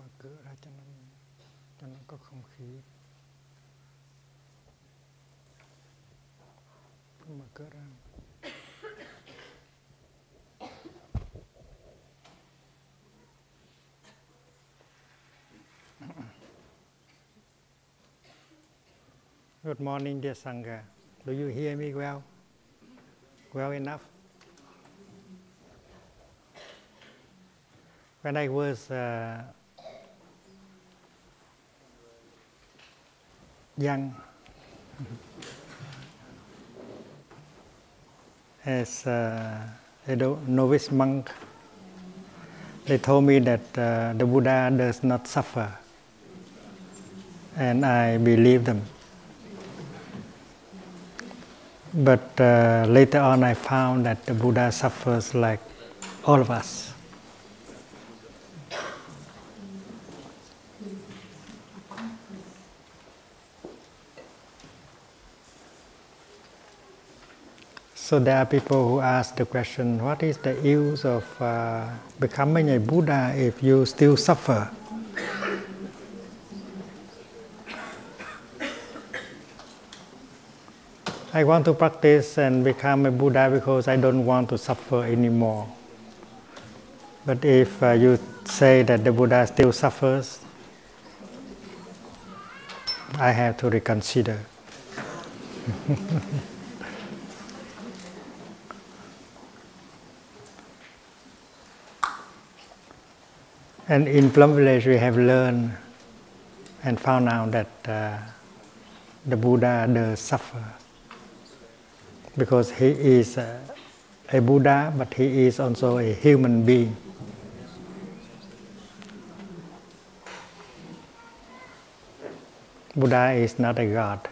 mở cửa ra cho nó có không khí. Mở cửa ra. Good morning, dear Sangha. Do you hear me well? Well enough? When I was young, as a novice monk, they told me that the Buddha does not suffer, and I believe them. But later on I found that the Buddha suffers like all of us. So there are people who ask the question, what is the use of becoming a Buddha if you still suffer? I want to practice and become a Buddha because I don't want to suffer anymore. But if you say that the Buddha still suffers, I have to reconsider. And in Plum Village we have learned and found out that the Buddha does suffer. Because he is a Buddha, but he is also a human being. Buddha is not a god.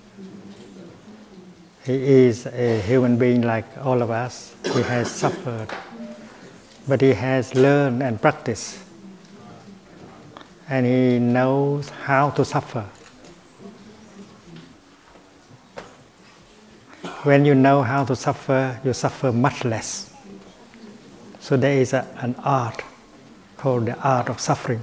He is a human being like all of us. He has suffered, but he has learned and practiced. And he knows how to suffer. When you know how to suffer, you suffer much less. So there is an art called the art of suffering.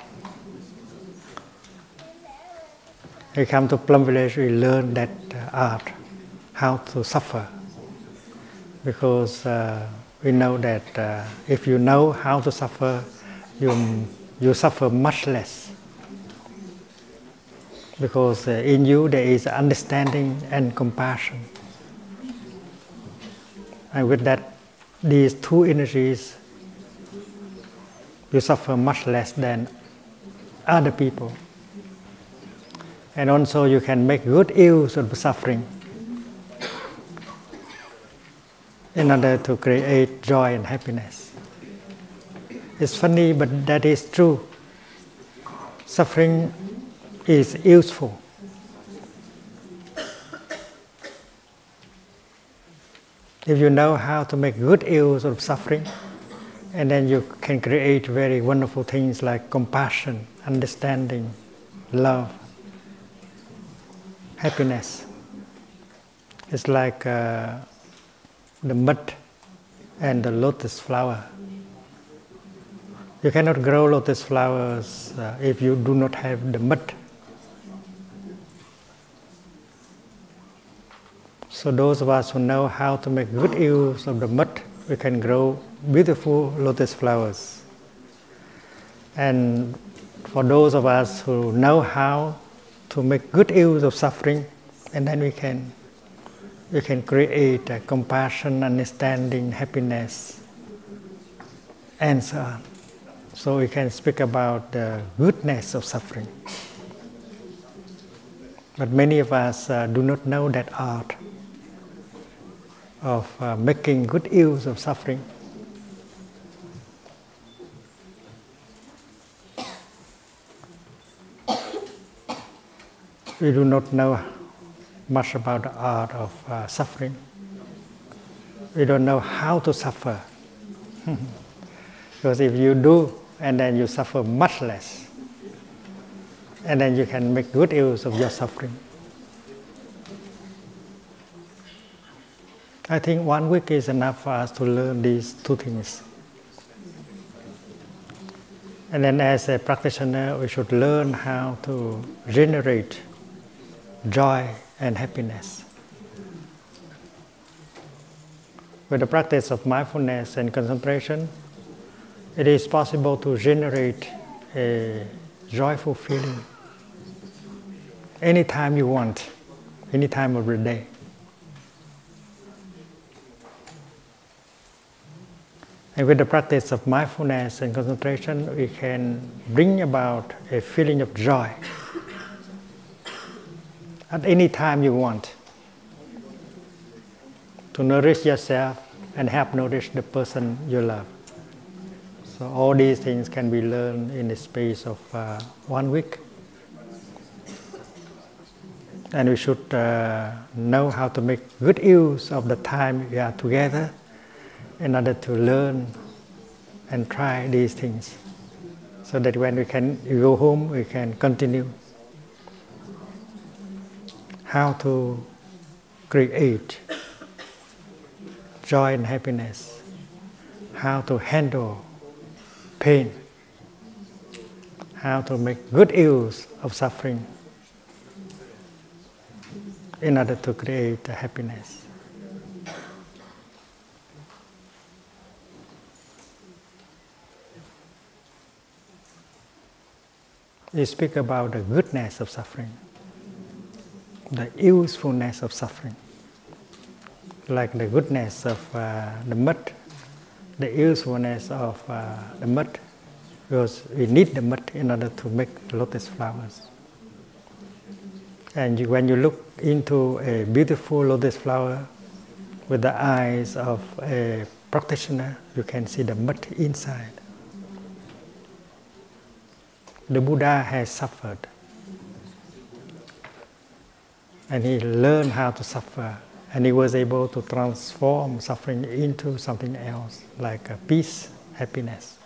We come to Plum Village, we learn that art, how to suffer. Because we know that if you know how to suffer, you suffer much less. Because in you there is understanding and compassion. And with that, these two energies, you suffer much less than other people. And also you can make good use of the suffering in order to create joy and happiness. It's funny, but that is true. Suffering is useful. If you know how to make good use of suffering, and then you can create very wonderful things like compassion, understanding, love, happiness. It's like the mud and the lotus flower. You cannot grow lotus flowers if you do not have the mud. So those of us who know how to make good use of the mud, we can grow beautiful lotus flowers. And for those of us who know how to make good use of suffering, and then we can create compassion, understanding, happiness, and so on. So we can speak about the goodness of suffering. But many of us do not know that art of making good use of suffering. We do not know much about the art of suffering. We don't know how to suffer. Because if you do, and then you suffer much less, and then you can make good use of your suffering. I think 1 week is enough for us to learn these two things. And then as a practitioner, we should learn how to generate joy and happiness. With the practice of mindfulness and concentration, it is possible to generate a joyful feeling anytime you want, any time of the day. And with the practice of mindfulness and concentration, we can bring about a feeling of joy at any time you want, to nourish yourself and help nourish the person you love. So all these things can be learned in the space of 1 week. And we should know how to make good use of the time we are together in order to learn and try these things, so that when we go home, we can continue how to create joy and happiness, how to handle pain, how to make good use of suffering in order to create happiness. We speak about the goodness of suffering, the usefulness of suffering, like the goodness of the mud, the usefulness of the mud, because we need the mud in order to make lotus flowers. And when you look into a beautiful lotus flower with the eyes of a practitioner, you can see the mud inside. The Buddha has suffered, and he learned how to suffer, and he was able to transform suffering into something else, like peace, happiness.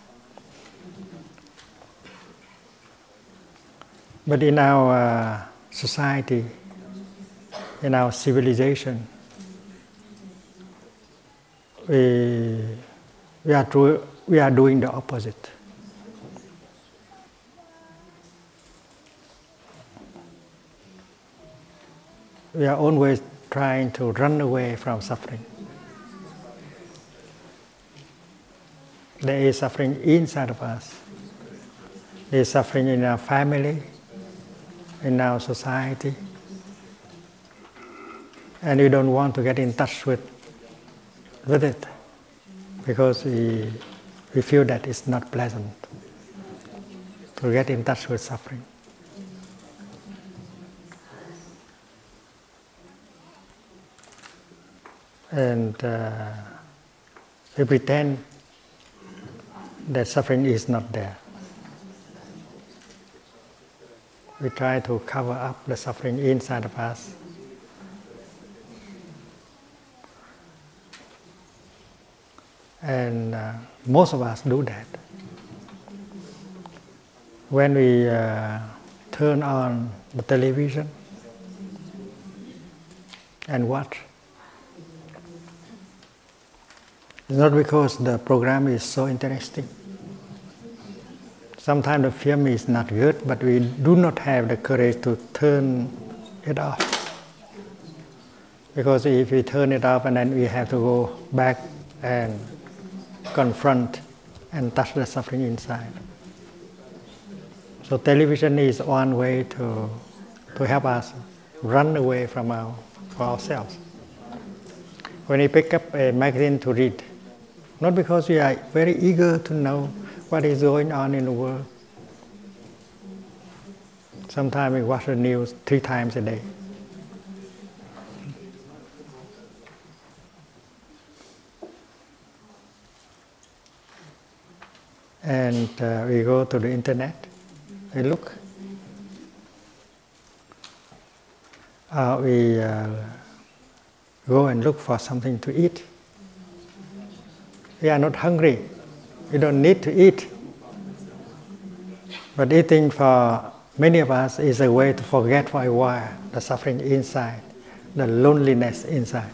But in our society, in our civilization, we are doing the opposite. We are always trying to run away from suffering. There is suffering inside of us. There is suffering in our family, in our society. And we don't want to get in touch with it, because we feel that it's not pleasant to get in touch with suffering. And we pretend that suffering is not there. We try to cover up the suffering inside of us. And most of us do that. When we turn on the television and watch, it's not because the program is so interesting. Sometimes the film is not good, but we do not have the courage to turn it off. Because if we turn it off, and then we have to go back and confront and touch the suffering inside. So television is one way to help us run away from ourselves. When we pick up a magazine to read, not because we are very eager to know what is going on in the world. Sometimes we watch the news 3 times a day. And we go to the internet, we look. We go and look for something to eat. We are not hungry. We don't need to eat. But eating for many of us is a way to forget for a while the suffering inside, the loneliness inside.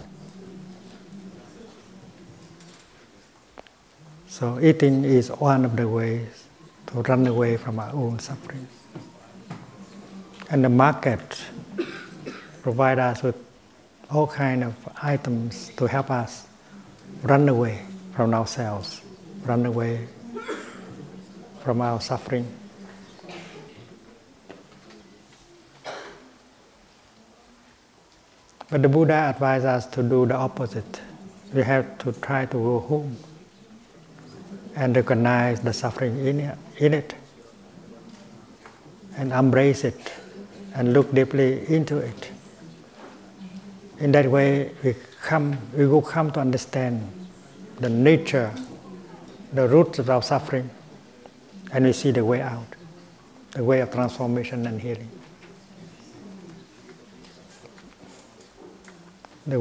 So eating is one of the ways to run away from our own suffering. And the market provides us with all kinds of items to help us run away from ourselves, run away from our suffering. But the Buddha advised us to do the opposite. We have to try to go home and recognize the suffering in it and embrace it and look deeply into it. In that way, we will come to understand the nature, the roots of our suffering, and we see the way out, the way of transformation and healing. The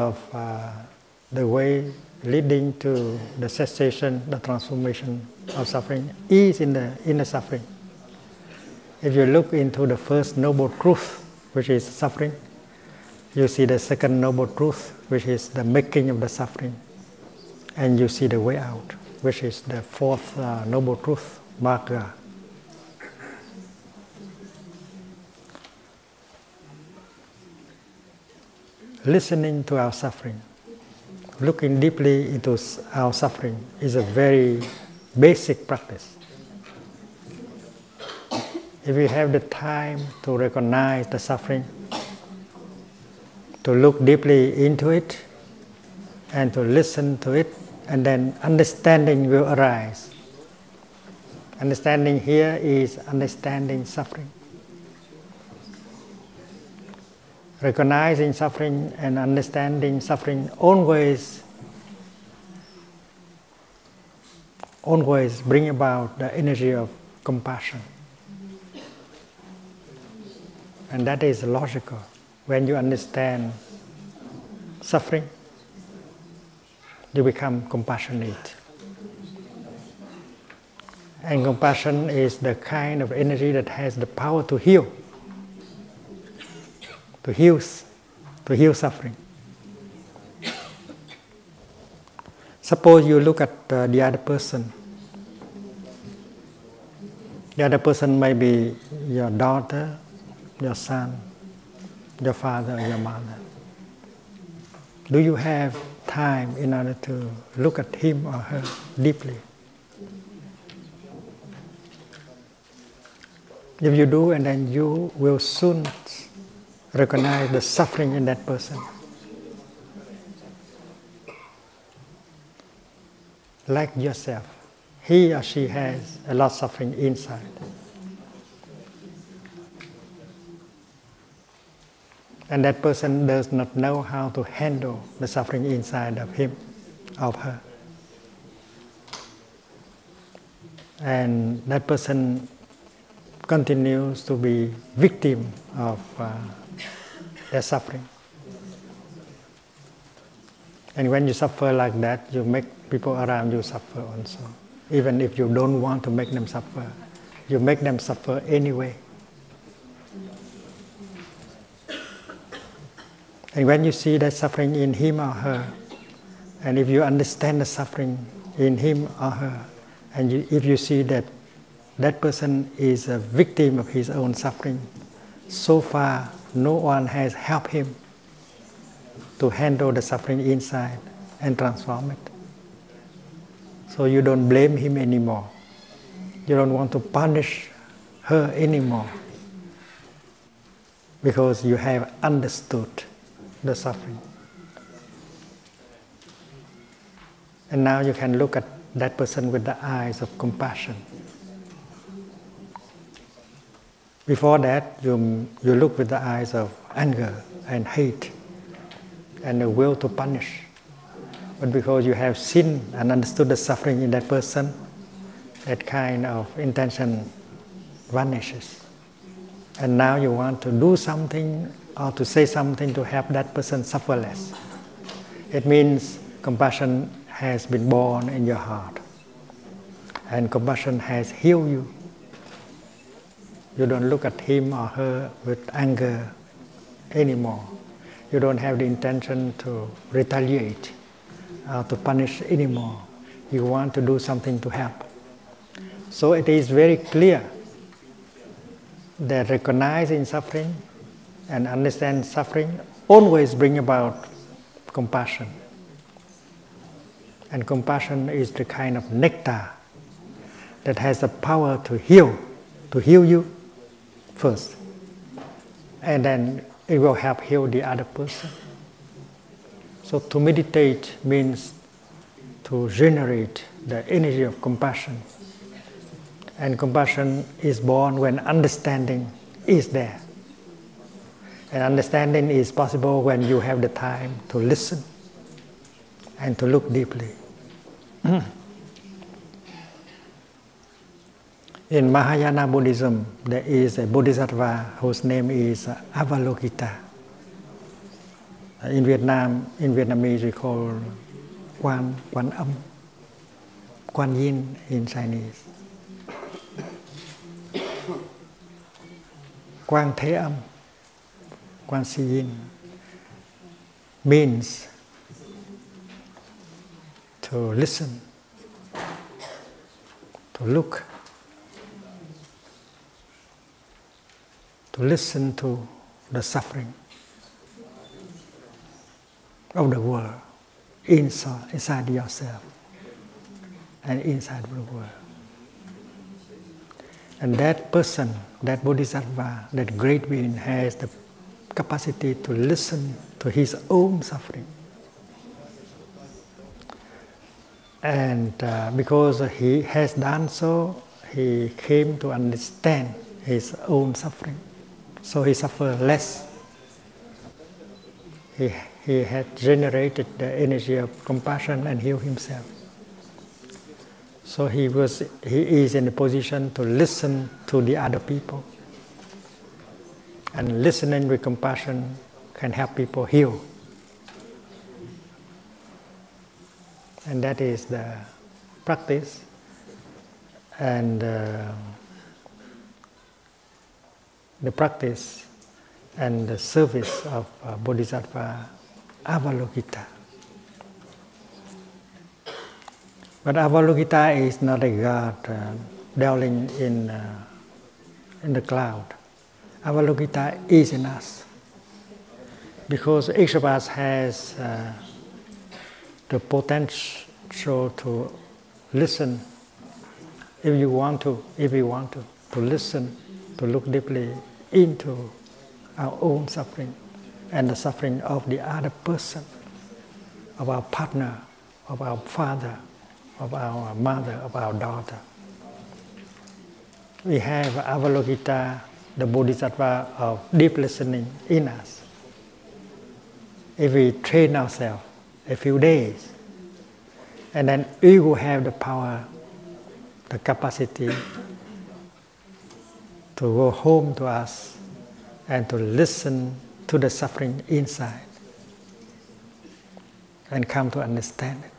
way leading to the cessation, the transformation of suffering is in the suffering. If you look into the first noble truth, which is suffering, you see the second noble truth, which is the making of the suffering, and you see the way out, which is the fourth noble truth, Magga. Listening to our suffering, looking deeply into our suffering is a very basic practice. If we have the time to recognize the suffering, to look deeply into it, and to listen to it, and then understanding will arise. Understanding here is understanding suffering. Recognizing suffering and understanding suffering always bring about the energy of compassion. And that is logical. When you understand suffering, you become compassionate. And compassion is the kind of energy that has the power to heal. To heal suffering. Suppose you look at the other person. The other person may be your daughter, your son, your father, or your mother. Do you have time in order to look at him or her deeply? If you do, and then you will soon recognize the suffering in that person. Like yourself, he or she has a lot of suffering inside. And that person does not know how to handle the suffering inside of him, of her. And that person continues to be victim of their suffering. And when you suffer like that, you make people around you suffer also. Even if you don't want to make them suffer, you make them suffer anyway. And when you see that suffering in him or her, and if you understand the suffering in him or her, and if you see that that person is a victim of his own suffering, so far no one has helped him to handle the suffering inside and transform it. So you don't blame him anymore. You don't want to punish her anymore, because you have understood the suffering. And now you can look at that person with the eyes of compassion. Before that, you look with the eyes of anger and hate and the will to punish. But because you have seen and understood the suffering in that person, that kind of intention vanishes. And now you want to do something or to say something to help that person suffer less. It means compassion has been born in your heart. And compassion has healed you. You don't look at him or her with anger anymore. You don't have the intention to retaliate or to punish anymore. You want to do something to help. So it is very clear that recognizing suffering and understand suffering always bring about compassion. And compassion is the kind of nectar that has the power to heal you first. And then it will help heal the other person. So to meditate means to generate the energy of compassion. And compassion is born when understanding is there. And understanding is possible when you have the time to listen and to look deeply. In Mahayana Buddhism, there is a bodhisattva whose name is Avalokita. In Vietnamese we call Quan Âm, Quan Yin in Chinese. Quang Thế Âm, Quan Si Yin means to listen, to look, to listen to the suffering of the world inside yourself and inside the world. And that person, that bodhisattva, that great being has the capacity to listen to his own suffering. And because he has done so, he came to understand his own suffering. So he suffered less. He had generated the energy of compassion and healed himself. So he is in a position to listen to the other people. And listening with compassion can help people heal. And that is the practice and the practice and the service of Bodhisattva Avalokita. But Avalokita is not a god dwelling in the cloud. Avalokita is in us, because each of us has the potential to listen, if we want to listen, to look deeply into our own suffering and the suffering of the other person, of our partner, of our father, of our mother, of our daughter. We have Avalokita, the Bodhisattva of deep listening in us. If we train ourselves a few days, and then we will have the power, the capacity to go home to us and to listen to the suffering inside and come to understand it.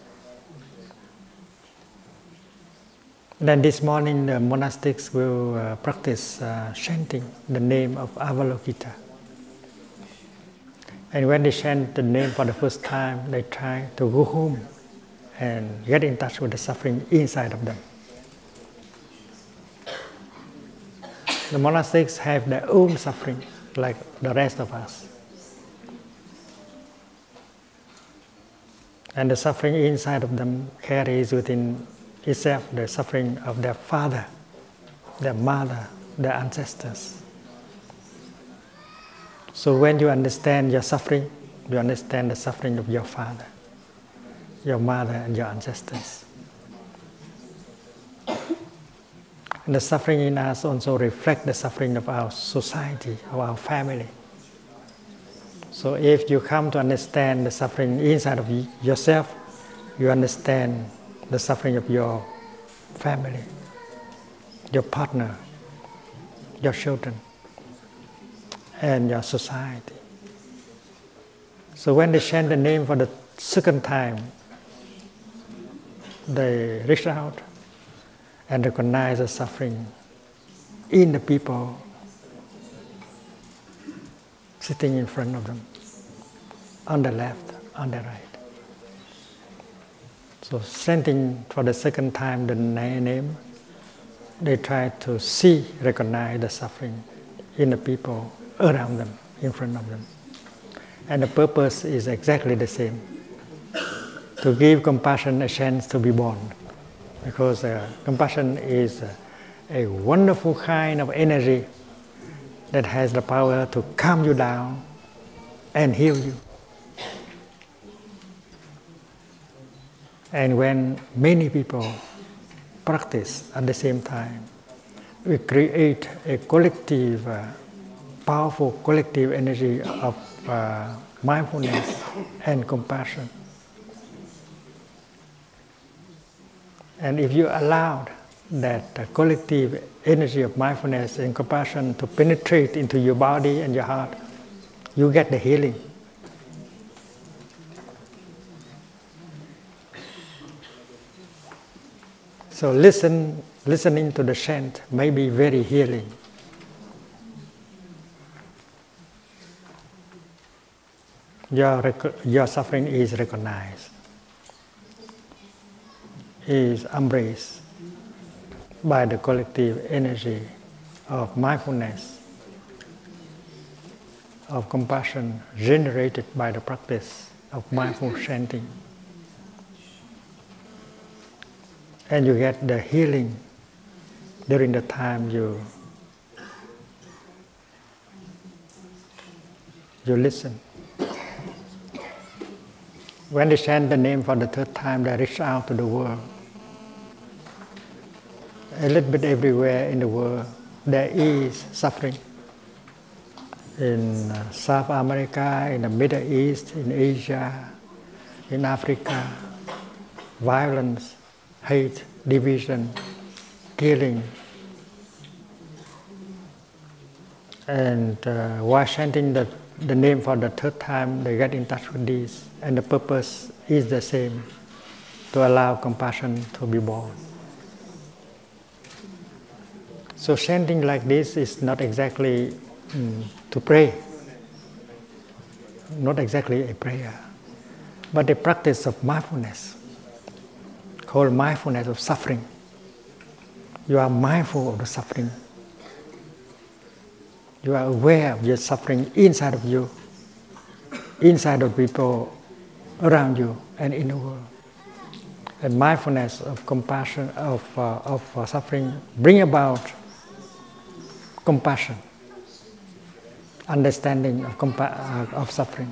Then this morning the monastics will practice chanting the name of Avalokita. And when they chant the name for the first time, they try to go home and get in touch with the suffering inside of them. The monastics have their own suffering like the rest of us. And the suffering inside of them carries within itself the suffering of their father, their mother, their ancestors. So when you understand your suffering, you understand the suffering of your father, your mother, and your ancestors. And the suffering in us also reflects the suffering of our society, of our family. So if you come to understand the suffering inside of yourself, you understand the suffering of your family, your partner, your children, and your society. So when they chant the name for the second time, they reach out and recognize the suffering in the people sitting in front of them, on the left, on the right. So chanting for the second time the name they try to see, recognize the suffering in the people around them, in front of them. And the purpose is exactly the same, to give compassion a chance to be born. Because compassion is a wonderful kind of energy that has the power to calm you down and heal you. And when many people practice at the same time, we create a collective, powerful collective energy of mindfulness and compassion. And if you allow that collective energy of mindfulness and compassion to penetrate into your body and your heart, you get the healing. So listening to the chant may be very healing. Your suffering is recognized, is embraced by the collective energy of mindfulness, of compassion generated by the practice of mindful chanting. And you get the healing during the time you listen. When they chant the name for the third time, they reach out to the world. A little bit everywhere in the world, there is suffering. In South America, in the Middle East, in Asia, in Africa, violence, hate, division, killing. And while chanting the name for the third time, they get in touch with this. And the purpose is the same, to allow compassion to be born. So chanting like this is not exactly to pray, not exactly a prayer, but a practice of mindfulness, called mindfulness of suffering. You are mindful of the suffering. You are aware of your suffering inside of you, inside of people around you and in the world. And mindfulness of compassion, of suffering, bring about compassion, understanding of suffering.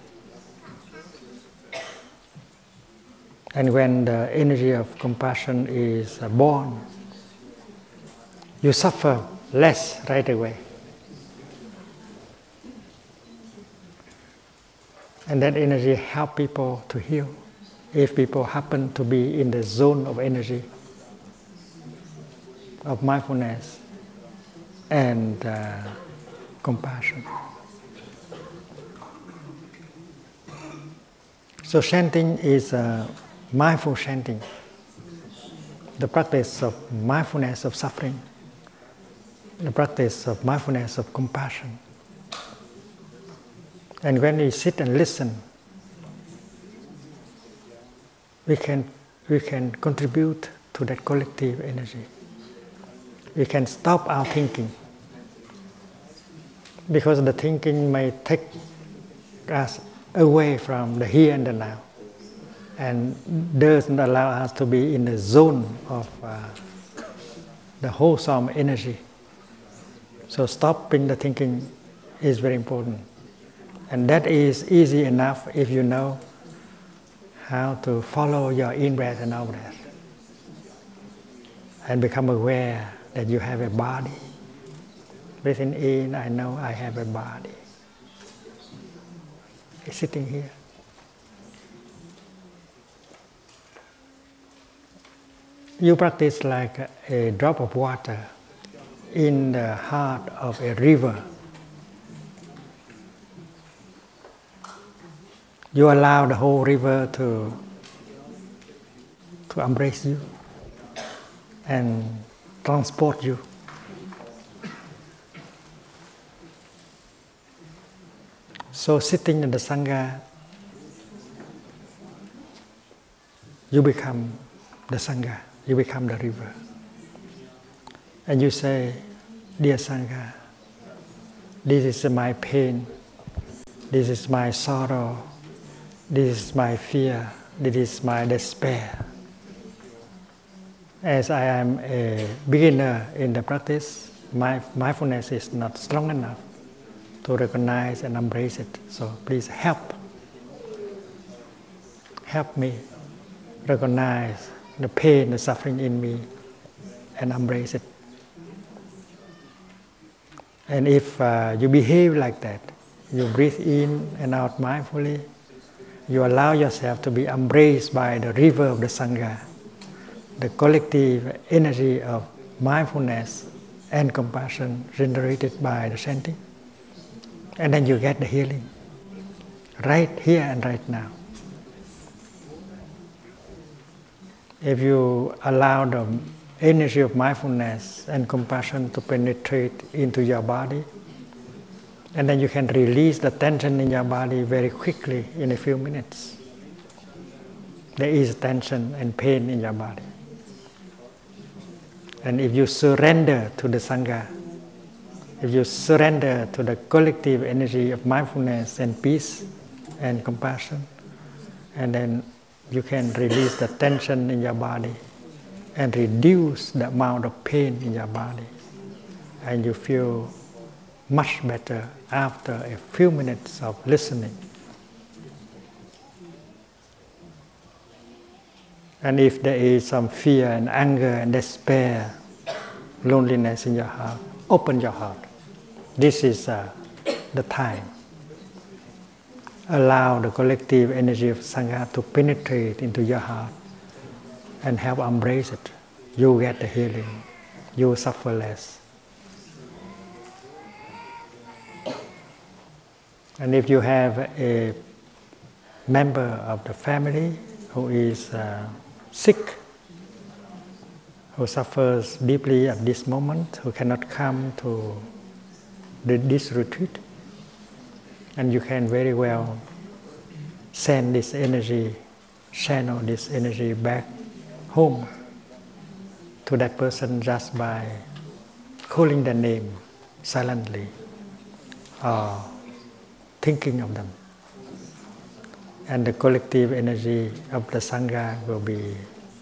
And when the energy of compassion is born, you suffer less right away. And that energy helps people to heal, if people happen to be in the zone of energy, of mindfulness and compassion. So chanting is mindful chanting, the practice of mindfulness of suffering, the practice of mindfulness of compassion. And when we sit and listen, we can contribute to that collective energy. We can stop our thinking, because the thinking may take us away from the here and the now, and doesn't allow us to be in the zone of the wholesome energy. So stopping the thinking is very important. And that is easy enough if you know how to follow your in-breath and out-breath, and become aware that you have a body. Breathing in, I know I have a body. It's sitting here. You practice like a drop of water in the heart of a river. You allow the whole river to embrace you and transport you. So sitting in the Sangha, you become the Sangha, you become the river. and you say, dear Sangha, this is my pain, this is my sorrow, this is my fear, this is my despair. As I am a beginner in the practice, my mindfulness is not strong enough to recognize and embrace it. So please help me recognize the pain, the suffering in me, and embrace it. And if you behave like that, you breathe in and out mindfully, you allow yourself to be embraced by the river of the Sangha, the collective energy of mindfulness and compassion generated by the chanting. And then you get the healing right here and right now. If you allow the energy of mindfulness and compassion to penetrate into your body, and then you can release the tension in your body very quickly in a few minutes. There is tension and pain in your body. And if you surrender to the Sangha, if you surrender to the collective energy of mindfulness and peace and compassion, and then you can release the tension in your body and reduce the amount of pain in your body. And you feel much better after a few minutes of listening. And if there is some fear and anger and despair, loneliness in your heart, open your heart. This is the time. Allow the collective energy of Sangha to penetrate into your heart and help embrace it. You get the healing. You suffer less. And if you have a member of the family who is sick, who suffers deeply at this moment, who cannot come to this retreat, and you can very well send this energy, channel this energy back home to that person just by calling their name silently or thinking of them. And the collective energy of the Sangha will be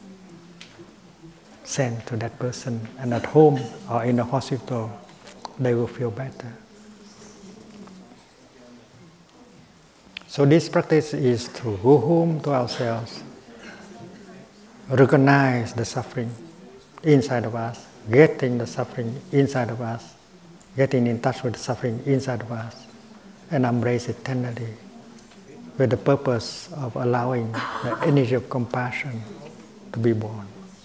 sent to that person, and at home or in the hospital they will feel better. So this practice is to go home to ourselves, recognize the suffering inside of us, getting the suffering inside of us, getting in touch with the suffering inside of us, and embrace it tenderly with the purpose of allowing the energy of compassion to be born.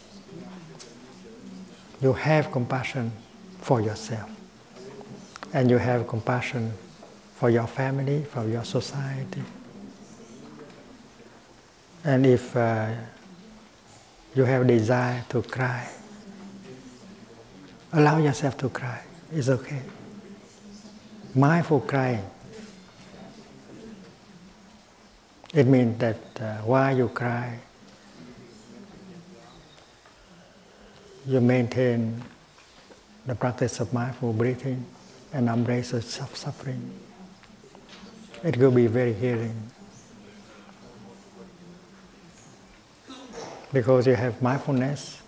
You have compassion for yourself, and you have compassion for your family, for your society. And if you have desire to cry, allow yourself to cry. It's okay. Mindful crying. It means that while you cry, you maintain the practice of mindful breathing and embrace the suffering. It will be very healing. Because you have mindfulness,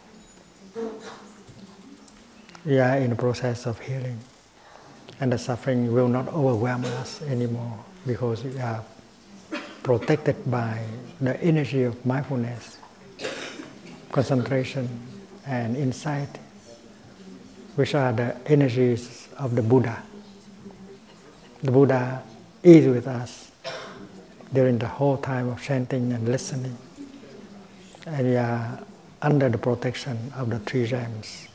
we are in the process of healing. And the suffering will not overwhelm us anymore because we are protected by the energy of mindfulness, concentration, and insight, which are the energies of the Buddha. The Buddha is with us during the whole time of chanting and listening. And we are under the protection of the three gems.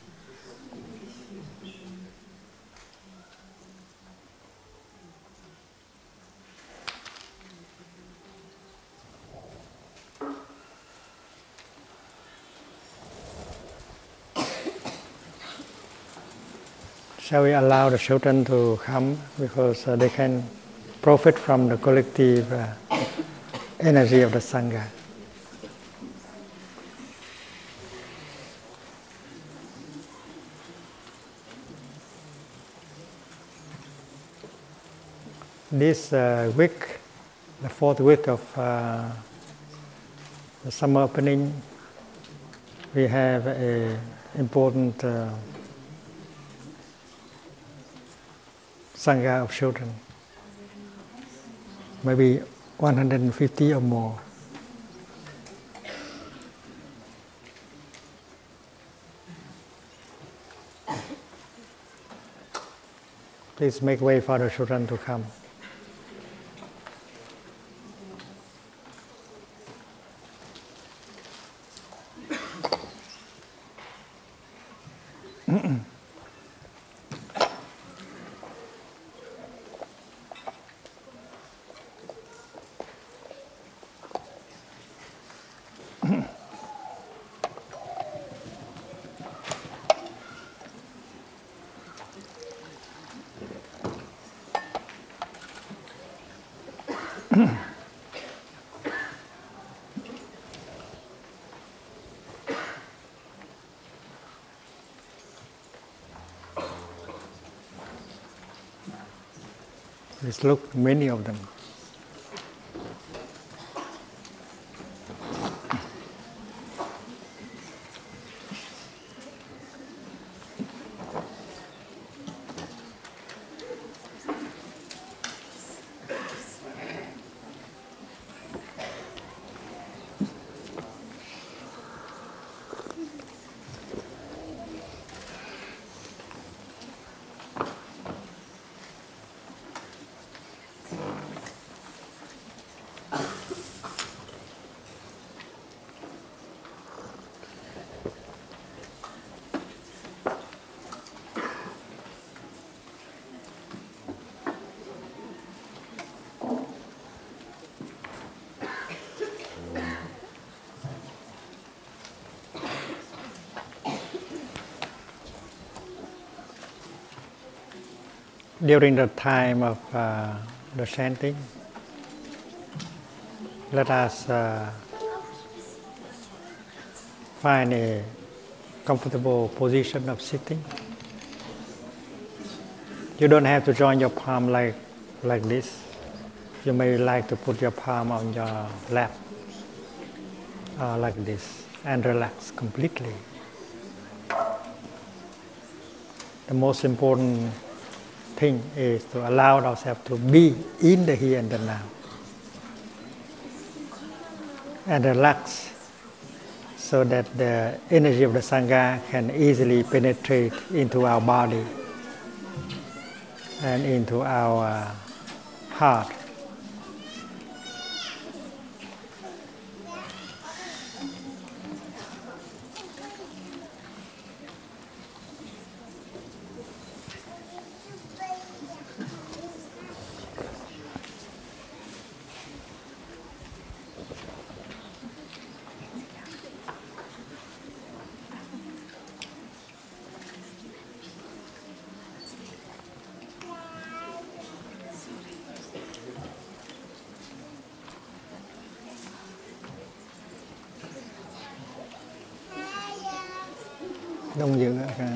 Shall we allow the children to come because they can profit from the collective energy of the Sangha? This week, the 4th week of the summer opening, we have an important Sangha of children, maybe 150 or more. Please make way for the children to come. Let's look, many of them. During the time of the chanting, let us find a comfortable position of sitting. You don't have to join your palm like this. You may like to put your palm on your lap like this and relax completely. The most important thing is to allow ourselves to be in the here and the now and relax so that the energy of the Sangha can easily penetrate into our body and into our heart. Đông dữ ạ.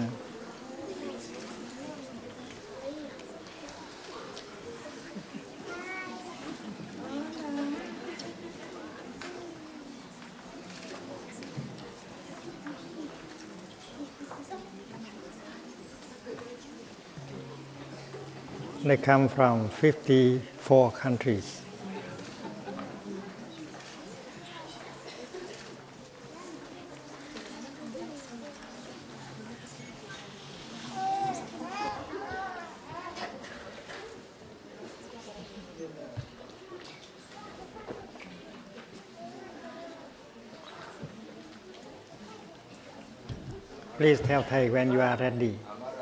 They come from 54 countries. Please tell Thầy when you are ready.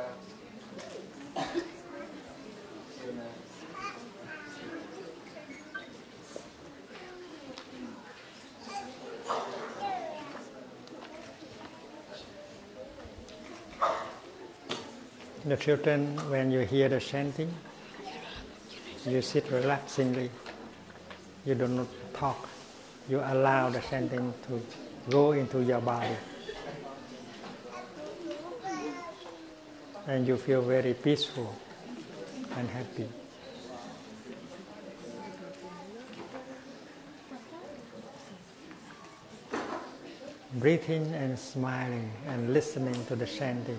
The children, when you hear the chanting, you sit relaxingly. You do not talk. You allow the chanting to go into your body. And you feel very peaceful and happy. breathing and smiling and listening to the chanting.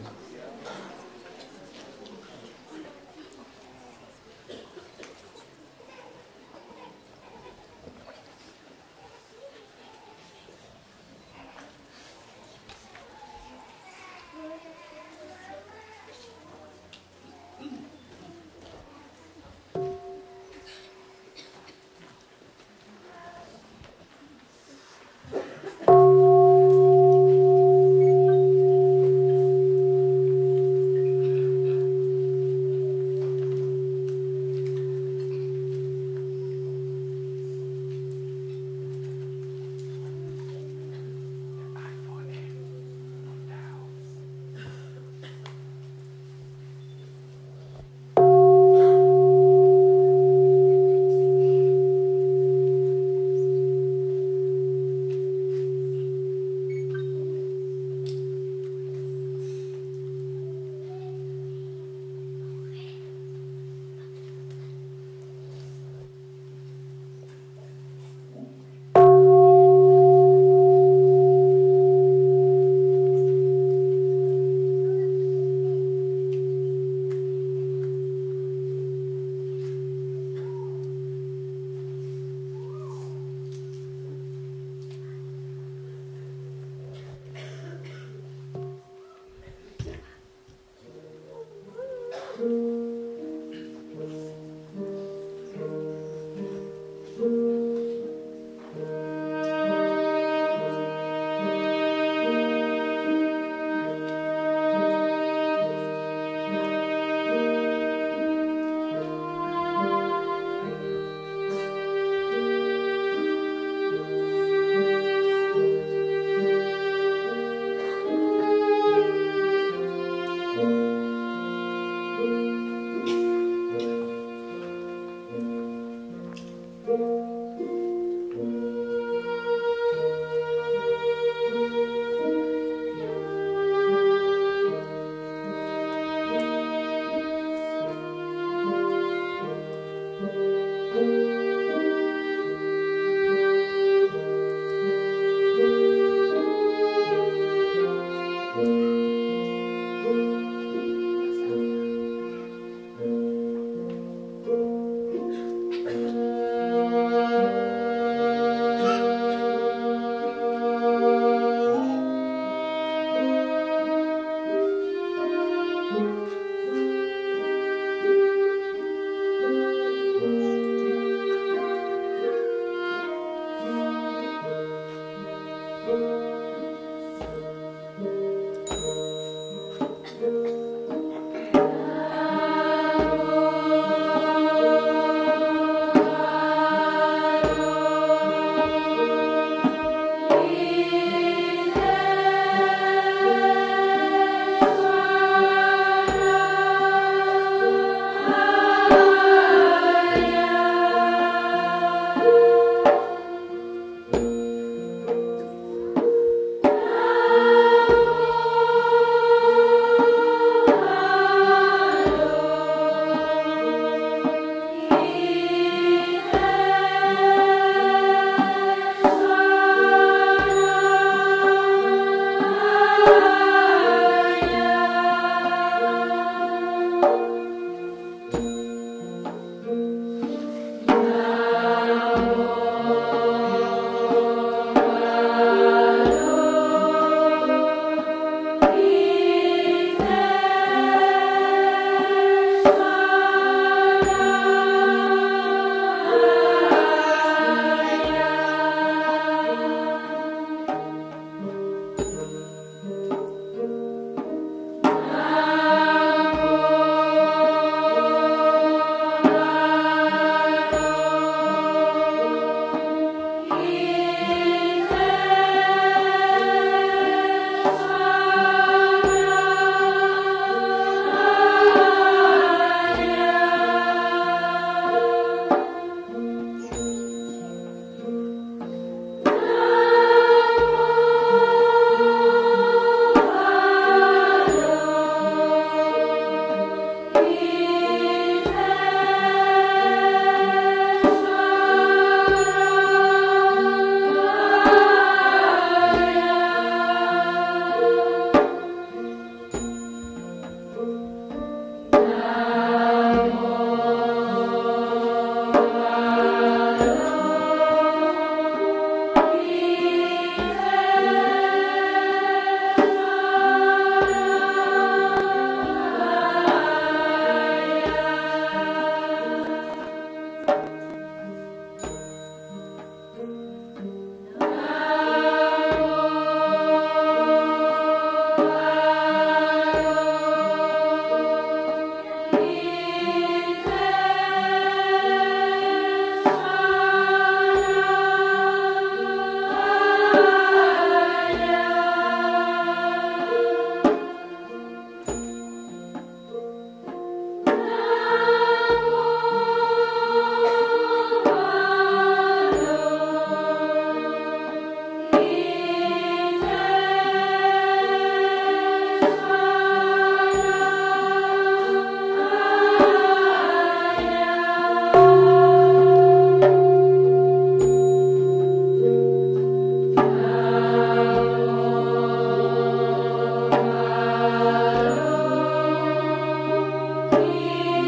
Amen.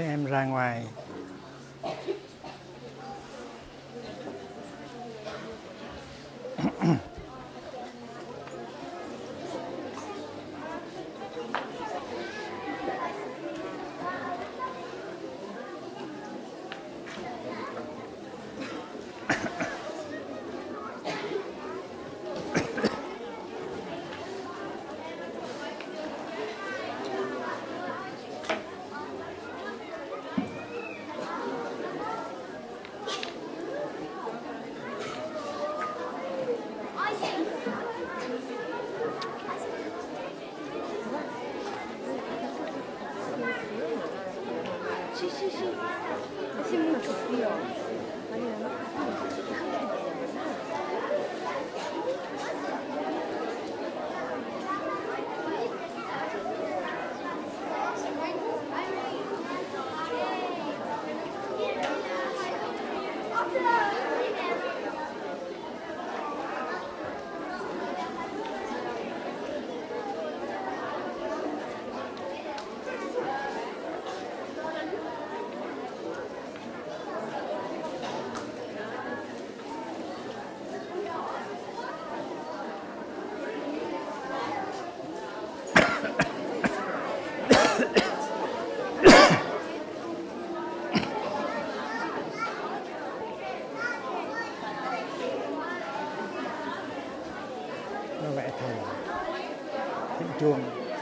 Mấy em ra ngoài. Nó vẽ thầy Thịnh Chuông.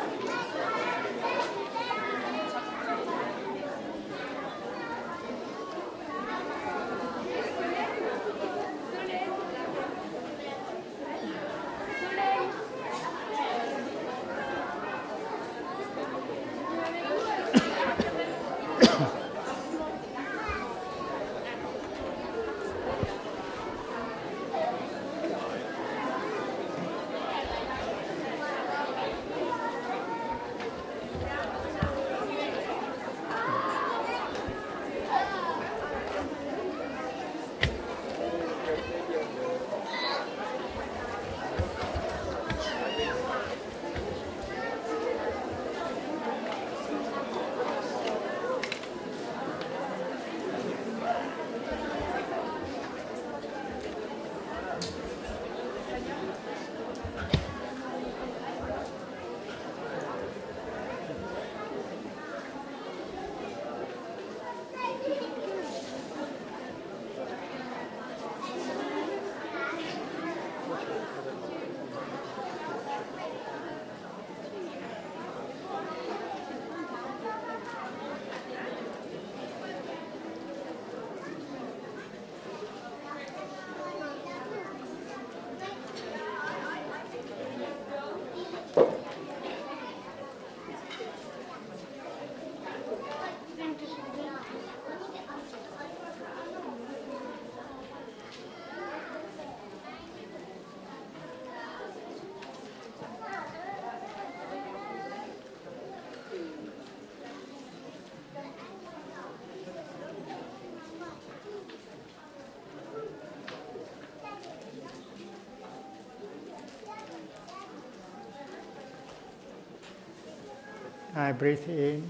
I breathe in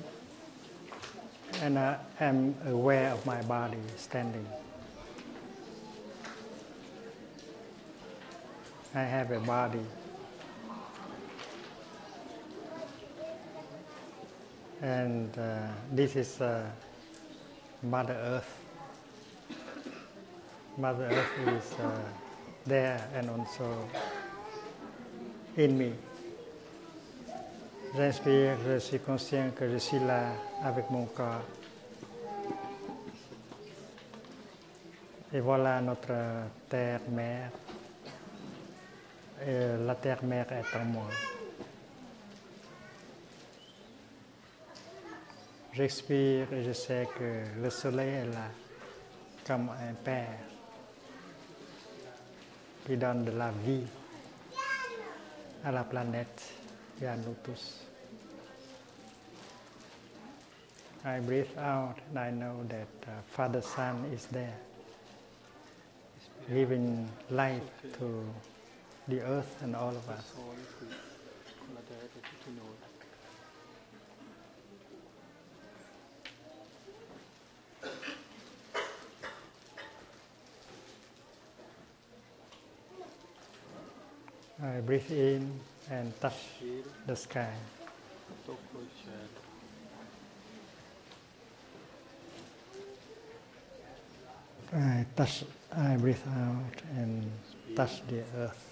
and I am aware of my body standing. I have a body. And this is Mother Earth. Mother Earth is there and also in me. J'inspire, je suis conscient que je suis là avec mon corps. Et voilà notre terre-mère. Et la terre-mère est en moi. J'expire et je sais que le soleil est là, comme un père qui donne de la vie à la planète et à nous tous. I breathe out and I know that Father Sun is there, giving life to the earth and all of us. I breathe in and touch the sky. I breathe out and touch the earth.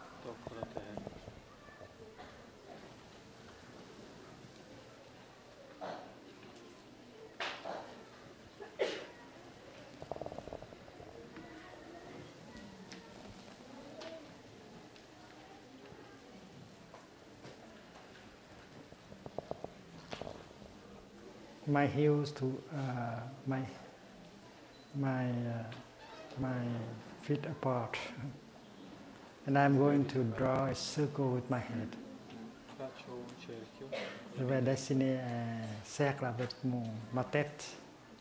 My heels to my feet apart, and I'm going to draw a circle with my head. Je vais dessiner un cercle avec ma tête.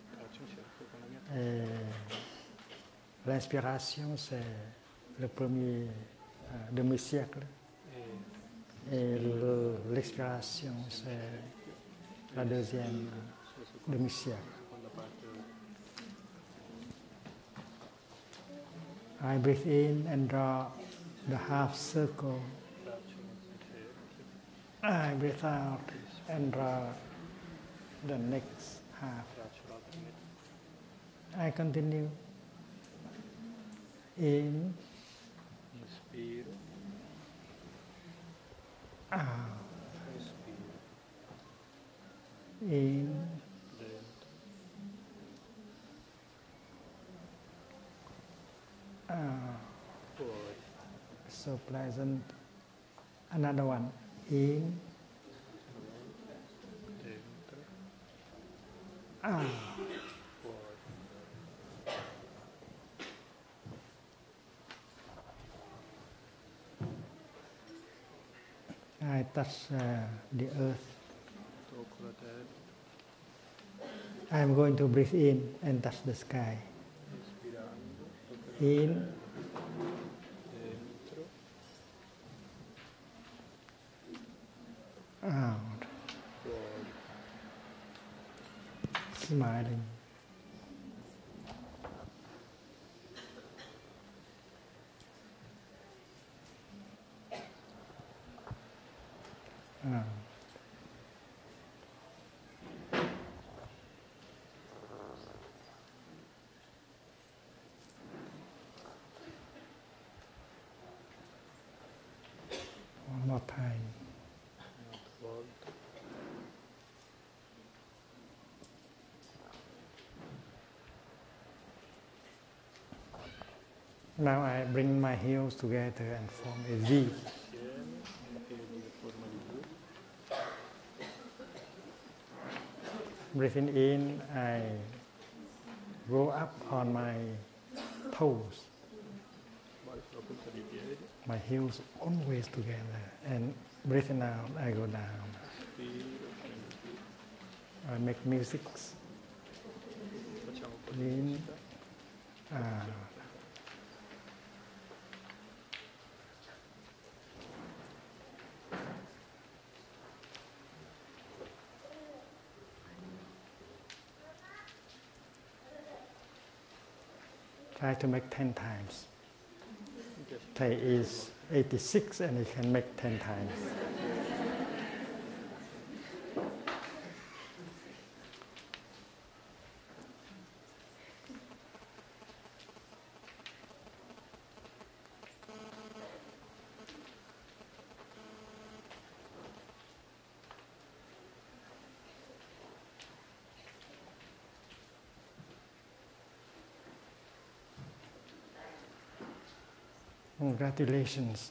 Et l'inspiration, c'est le premier demi-siècle. Et l'expiration, c'est la deuxième demi-siècle. I breathe in and draw the half circle. I breathe out and draw the next half. I continue. In. Inspiro. Out. Respiro. In. Dentro. Out. Fuori. So pleasant. Another one. In. Dentro. Out. Fuori. I touch the earth. Tocco la terra. I'm going to breathe in and touch the sky. Inspirando. In. Dentro. Out. Fuori. Smiling. Out. One more time. Un'altra volta. Now I bring my heels together and form a V. Insieme. I piedi in forma di V. Breathing in, I go up on my toes. Vai sulla punta dei piedi. My heels always together. And breathing out, I go down. Inspiro. Scendo giù. I make music. Facciamo un po' di In. musica. Out. Try to make 10 times. Mi piace. Tay is 86 and he can make 10 times. Congratulations.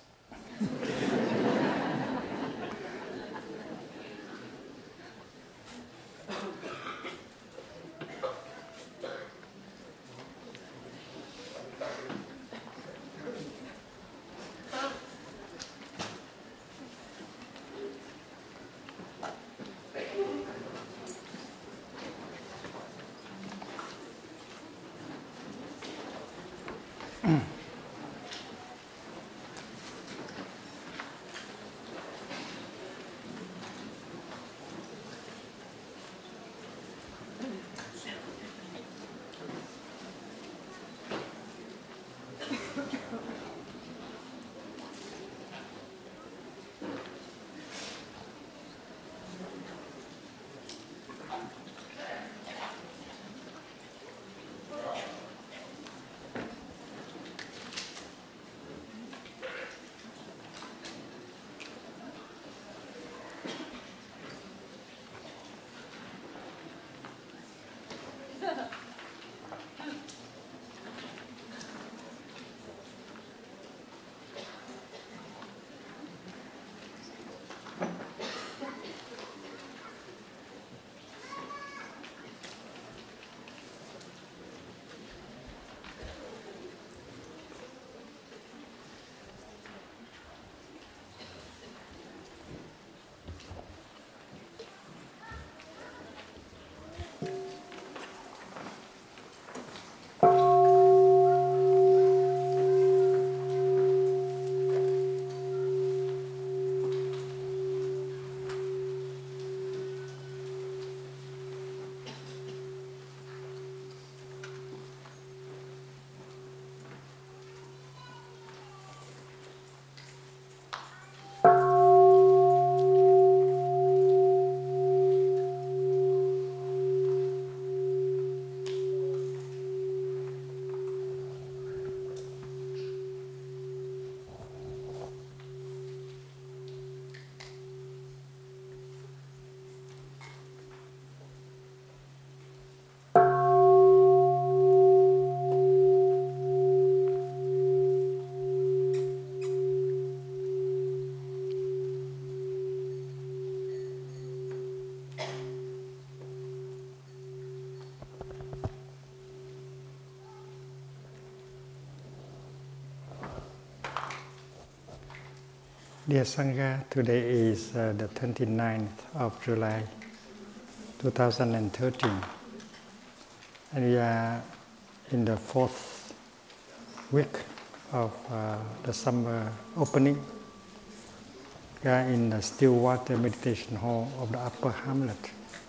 Dear Sangha, today is the 29th of July 2013, and we are in the 4th week of the summer opening. We are in the Stillwater Meditation Hall of the Upper Hamlet.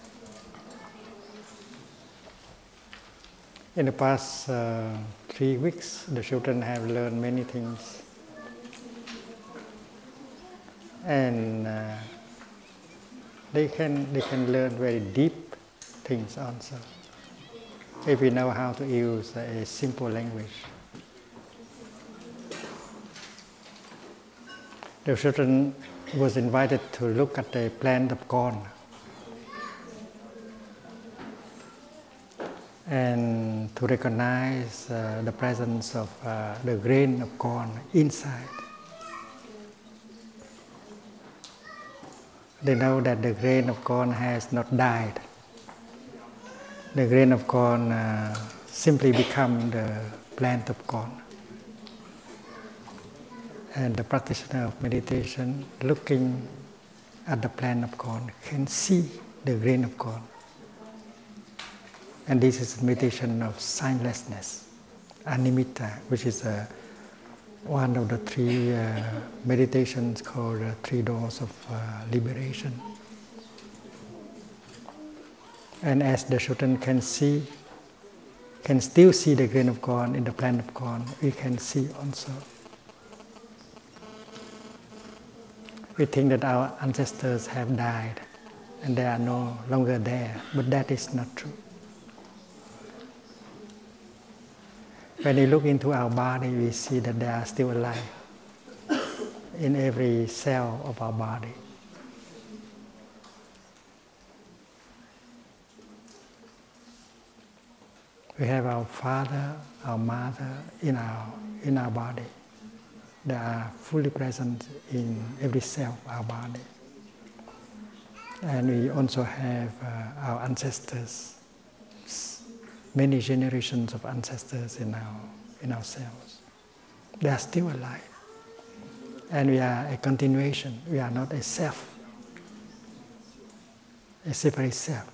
In the past 3 weeks, the children have learned many things. And they can learn very deep things also, if we know how to use a simple language. The children was invited to look at the plant of corn, and to recognize the presence of the grain of corn inside. They know that the grain of corn has not died. The grain of corn simply become the plant of corn. And the practitioner of meditation, looking at the plant of corn, can see the grain of corn. And this is meditation of signlessness, animitta, which is one of the 3 meditations called 3 doors of liberation. And as the children can still see the grain of corn in the plant of corn, we can see also. We think that our ancestors have died and they are no longer there, but that is not true. When we look into our body, we see that they are still alive in every cell of our body. We have our father, our mother in our body. They are fully present in every cell of our body. And we also have our ancestors. Many generations of ancestors in our cells. They are still alive. And we are a continuation. We are not a self, a separate self.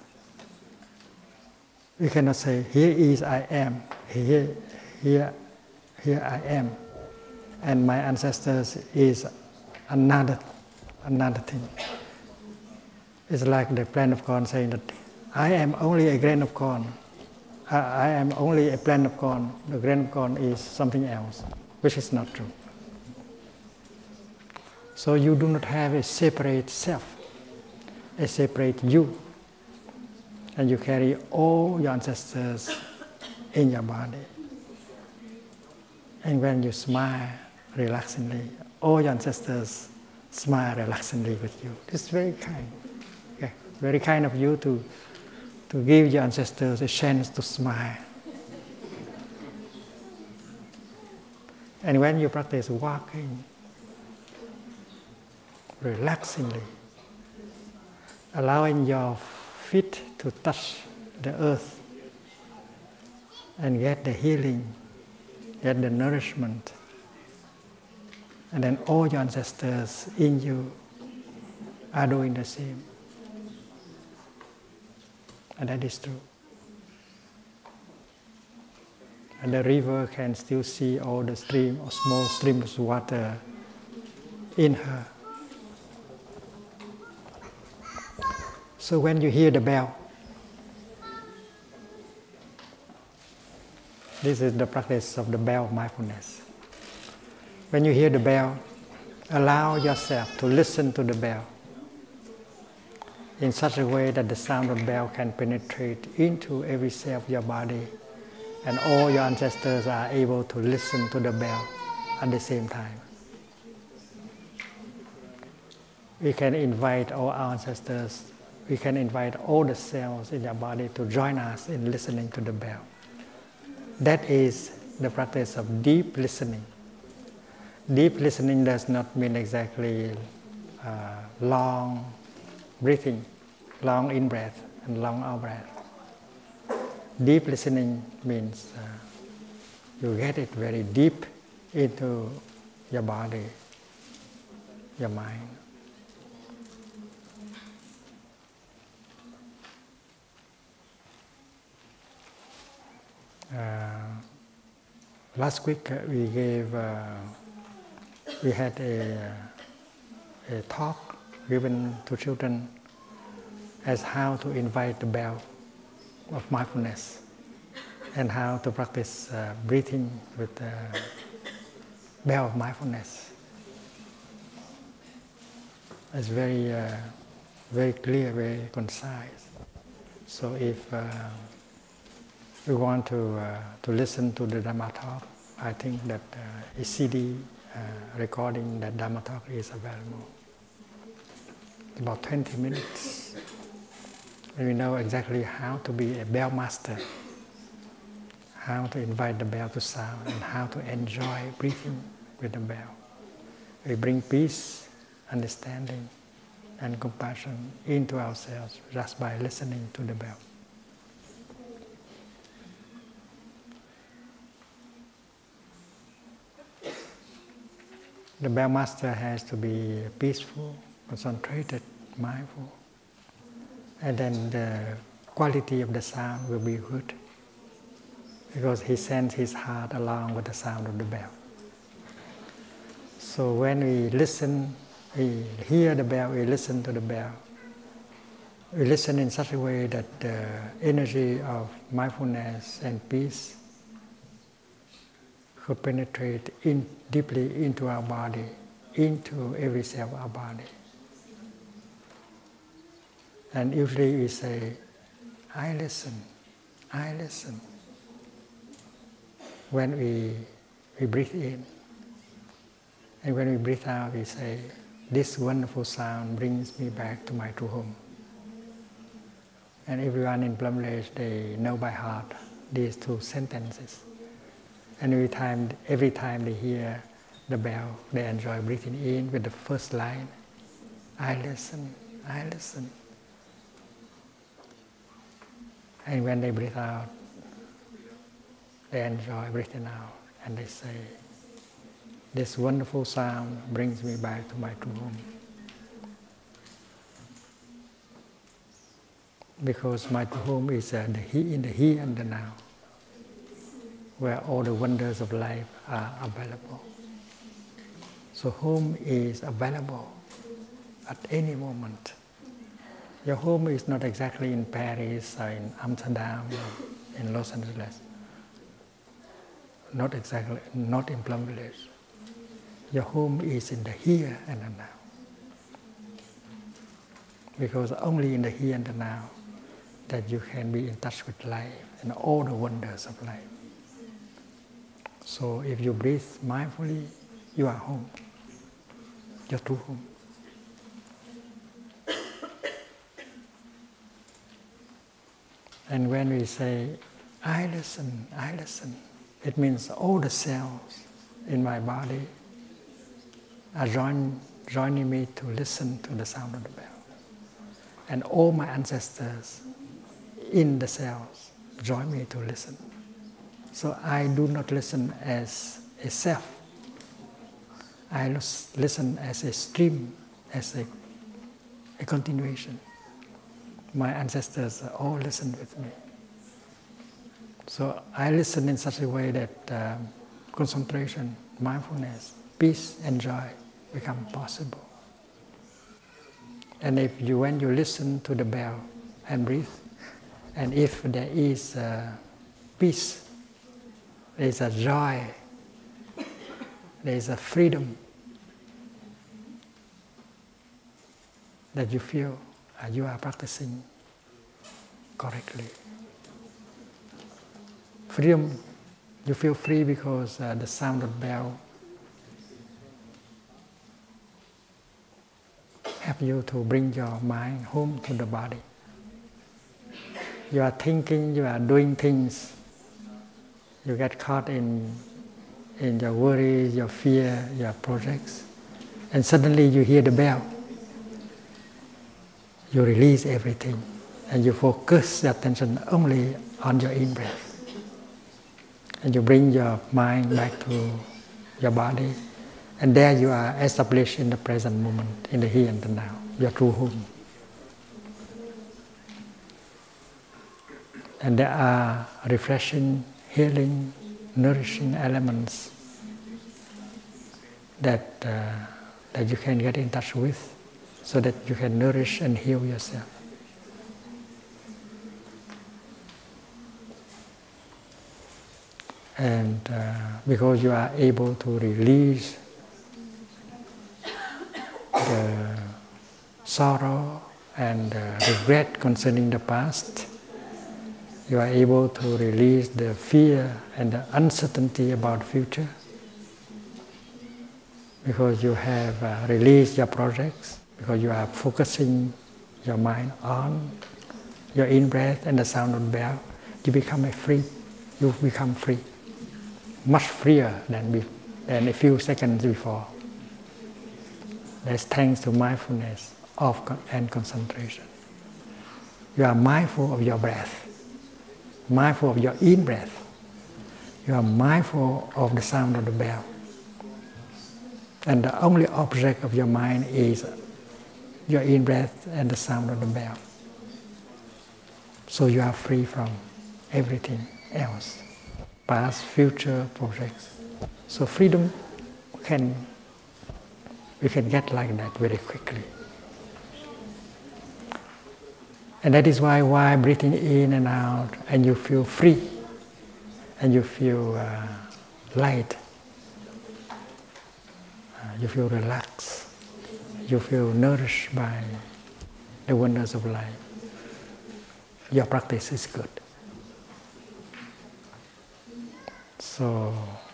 We cannot say, here is I am, here I am, and my ancestors is another thing. It's like the plant of corn saying that I am only a grain of corn. I am only a plant of corn. The grain of corn is something else, which is not true. So you do not have a separate self, a separate you. And you carry all your ancestors in your body. And when you smile relaxingly, all your ancestors smile relaxingly with you. It's very kind. Okay? Very kind of you to give your ancestors a chance to smile. And when you practice walking relaxingly, allowing your feet to touch the earth and get the healing, get the nourishment, and then all your ancestors in you are doing the same. And that is true. And the river can still see all the stream or small streams of water in her. So when you hear the bell, this is the practice of the bell of mindfulness. When you hear the bell, allow yourself to listen to the bell in such a way that the sound of the bell can penetrate into every cell of your body, and all your ancestors are able to listen to the bell at the same time. We can invite all our ancestors, we can invite all the cells in your body to join us in listening to the bell. That is the practice of deep listening. Deep listening does not mean exactly long breathing, long in-breath and long out-breath. Deep listening means you get it very deep into your body. your mind. Last week we had a talk given to children as how to invite the bell of mindfulness and how to practice breathing with the bell of mindfulness. It's very clear, very concise. So if we want to listen to the Dhamma talk, I think that a CD recording that Dhamma talk is available. About 20 minutes. And we know exactly how to be a bell master, how to invite the bell to sound, and how to enjoy breathing with the bell. We bring peace, understanding, and compassion into ourselves just by listening to the bell. The bell master has to be peaceful, concentrated, mindful, and then the quality of the sound will be good because he sends his heart along with the sound of the bell. So when we listen, we hear the bell, we listen to the bell. We listen in such a way that the energy of mindfulness and peace could penetrate deeply into our body, into every cell of our body. And usually we say, I listen, I listen. When we breathe in. And when we breathe out, we say, this wonderful sound brings me back to my true home. And everyone in Plum Village, they know by heart these two sentences. And every time they hear the bell, they enjoy breathing in with the first line, I listen, I listen. And when they breathe out, they enjoy breathing out, and they say, this wonderful sound brings me back to my true home. Because my true home is in the here and the now, where all the wonders of life are available. So home is available at any moment. Your home is not exactly in Paris or in Amsterdam or in Los Angeles. Not exactly, not in Plum Village. Your home is in the here and the now. Because only in the here and the now that you can be in touch with life and all the wonders of life. So if you breathe mindfully, you are home, your true home. And when we say, I listen, it means all the cells in my body are joining me to listen to the sound of the bell. And all my ancestors in the cells join me to listen. So I do not listen as a self. I listen as a stream, as a continuation. My ancestors all listen with me. So I listen in such a way that concentration, mindfulness, peace and joy become possible. And when you listen to the bell and breathe, and if there is peace, there is a joy, there is a freedom that you feel, you are practicing correctly. Freedom, you feel free because the sound of the bell help you to bring your mind home to the body. You are thinking, you are doing things, you get caught in your worries, your fear, your projects, and suddenly you hear the bell. You release everything and you focus your attention only on your in-breath. And you bring your mind back to your body And there you are established in the present moment, in the here and the now, your true home. And there are refreshing, healing, nourishing elements that you can get in touch with, so that you can nourish and heal yourself. And because you are able to release the sorrow and regret concerning the past, you are able to release the fear and the uncertainty about the future, because you have released your projects, because you are focusing your mind on your in-breath and the sound of the bell. You become free. You become free, much freer than a few seconds before. That's thanks to mindfulness and concentration. You are mindful of your breath, mindful of your in-breath. You are mindful of the sound of the bell. And the only object of your mind is your in-breath and the sound of the bell. So you are free from everything else, past, future, projects. So freedom we can get like that very quickly. And that is why while breathing in and out, and you feel free, and you feel light, you feel relaxed, you feel nourished by the wonders of life, your practice is good. So,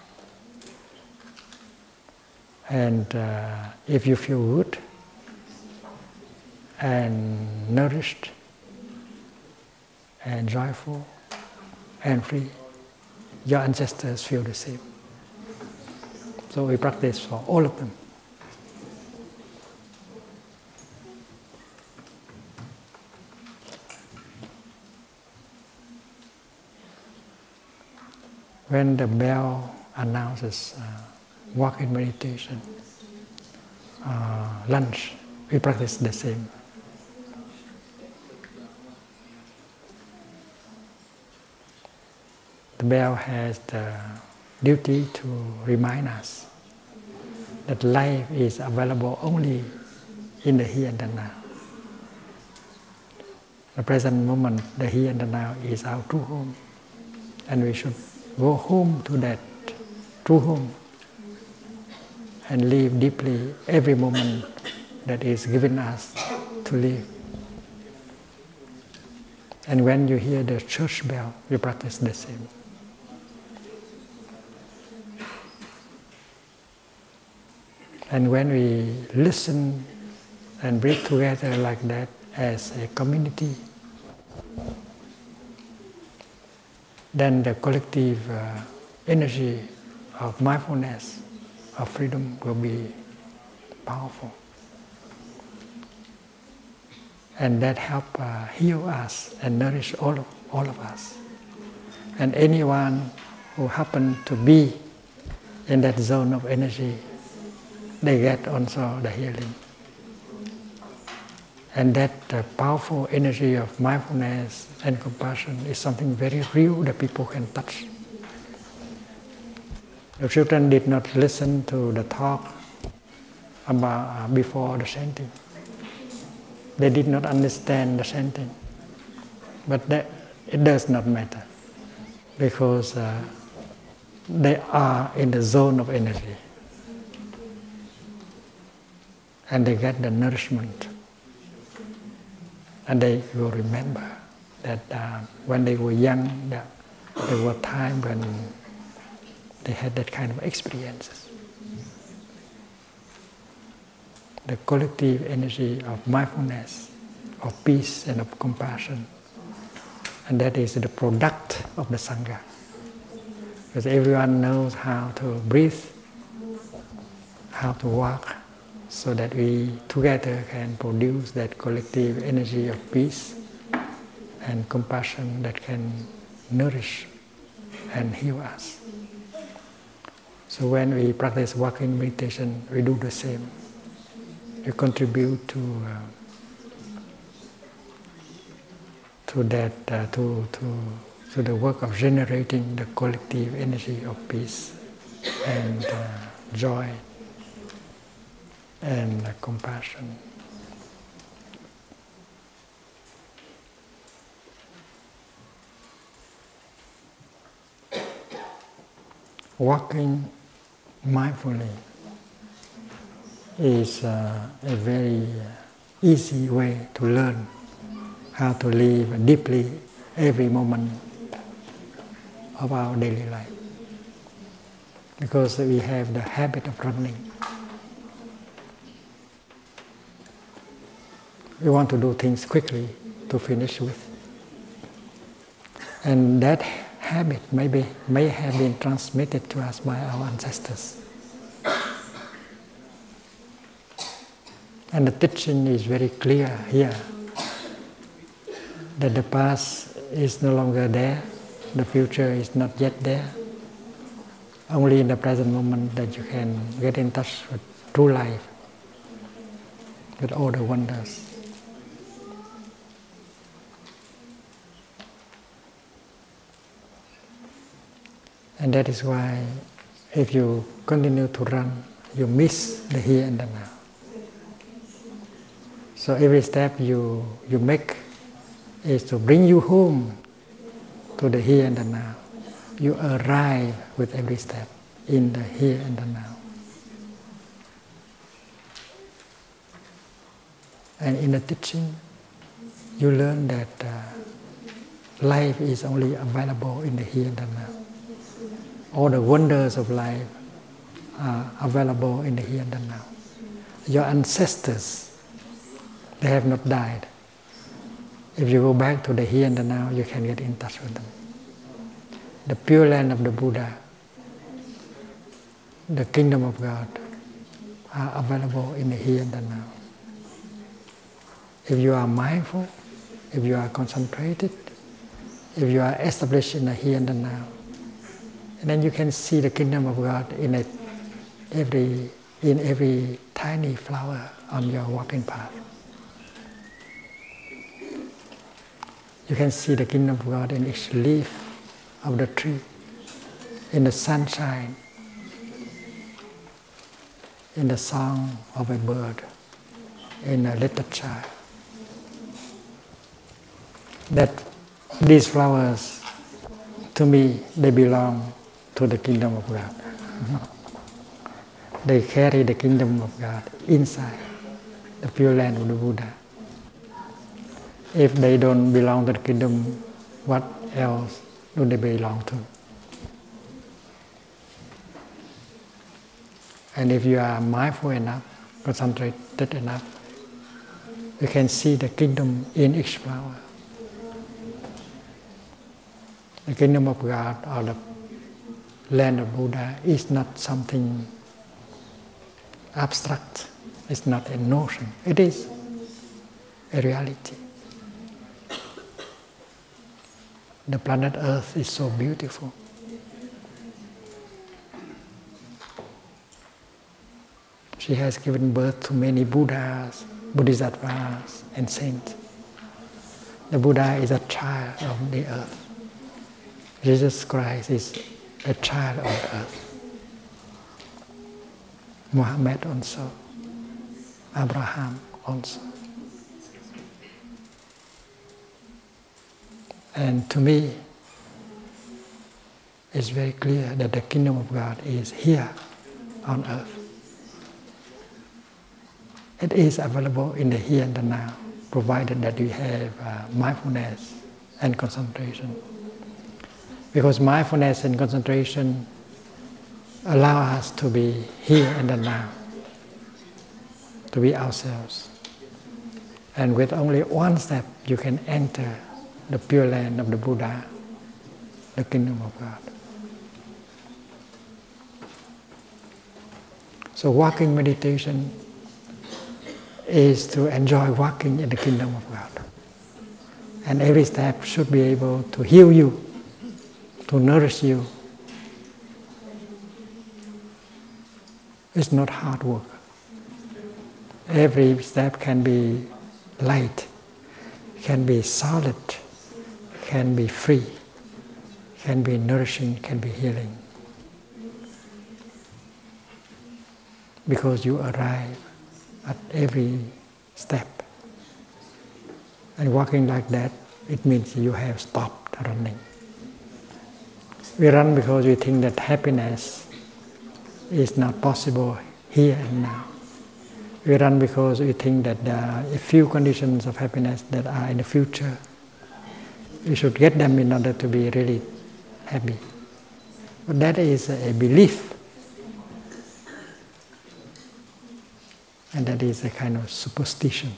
and if you feel good and nourished and joyful and free, your ancestors feel the same. So we practice for all of them. When the bell announces walk-in meditation, lunch, we practice the same. The bell has the duty to remind us that life is available only in the here and the now. The present moment, the here and the now, is our true home. And we should go home to that true home and live deeply every moment that is given us to live. And when you hear the church bell, you practice the same. And when we listen and breathe together like that as a community, then the collective energy of mindfulness, of freedom will be powerful. And that help heal us and nourish all of us. And anyone who happen to be in that zone of energy, they get also the healing. And that powerful energy of mindfulness and compassion is something very real that people can touch. The children did not listen to the talk about before the chanting. They did not understand the chanting. But it does not matter, because they are in the zone of energy. And they get the nourishment. And they will remember that when they were young, there were times when they had that kind of experiences. The collective energy of mindfulness, of peace and of compassion. And that is the product of the Sangha. Because everyone knows how to breathe, how to walk, so that we together can produce that collective energy of peace and compassion that can nourish and heal us. So when we practice walking meditation, we do the same. We contribute to the work of generating the collective energy of peace and joy and compassion. Walking mindfully is a very easy way to learn how to live deeply every moment of our daily life, because we have the habit of running. We want to do things quickly to finish with, and that habit may have been transmitted to us by our ancestors. And the teaching is very clear here that the past is no longer there, the future is not yet there. Only in the present moment that you can get in touch with true life, with all the wonders. And that is why if you continue to run, you miss the here and the now. So every step you make is to bring you home to the here and the now. You arrive with every step in the here and the now. And in the teaching, you learn that life is only available in the here and the now. All the wonders of life are available in the here and the now. Your ancestors, they have not died. If you go back to the here and the now, you can get in touch with them. The Pure Land of the Buddha, the Kingdom of God, are available in the here and the now. If you are mindful, if you are concentrated, if you are established in the here and the now, and then you can see the Kingdom of God in every tiny flower on your walking path. You can see the Kingdom of God in each leaf of the tree, in the sunshine, in the song of a bird, in a little child. That these flowers, to me, they belong to the Kingdom of God. They carry the Kingdom of God inside the Pure Land of the Buddha. If they don't belong to the kingdom, what else do they belong to? And if you are mindful enough, concentrated enough, you can see the kingdom in each flower. The Kingdom of God or the Land of Buddha is not something abstract. It's not a notion. It is a reality. The planet Earth is so beautiful. She has given birth to many Buddhas, Bodhisattvas, and saints. The Buddha is a child of the earth. Jesus Christ is a child of the earth. Muhammad also. Abraham also. And to me, it's very clear that the Kingdom of God is here on earth. It is available in the here and the now, provided that we have mindfulness and concentration. Because mindfulness and concentration allow us to be here and the now, to be ourselves. And with only one step, you can enter the Pure Land of the Buddha, the Kingdom of God. So walking meditation is to enjoy walking in the Kingdom of God. And every step should be able to heal you, to nourish you, It's not hard work. Every step can be light, can be solid, can be free, can be nourishing, can be healing. Because you arrive at every step. And walking like that, it means you have stopped running. We run because we think that happiness is not possible here and now. We run because we think that there are a few conditions of happiness that are in the future. We should get them in order to be really happy. But that is a belief. And that is a kind of superstition.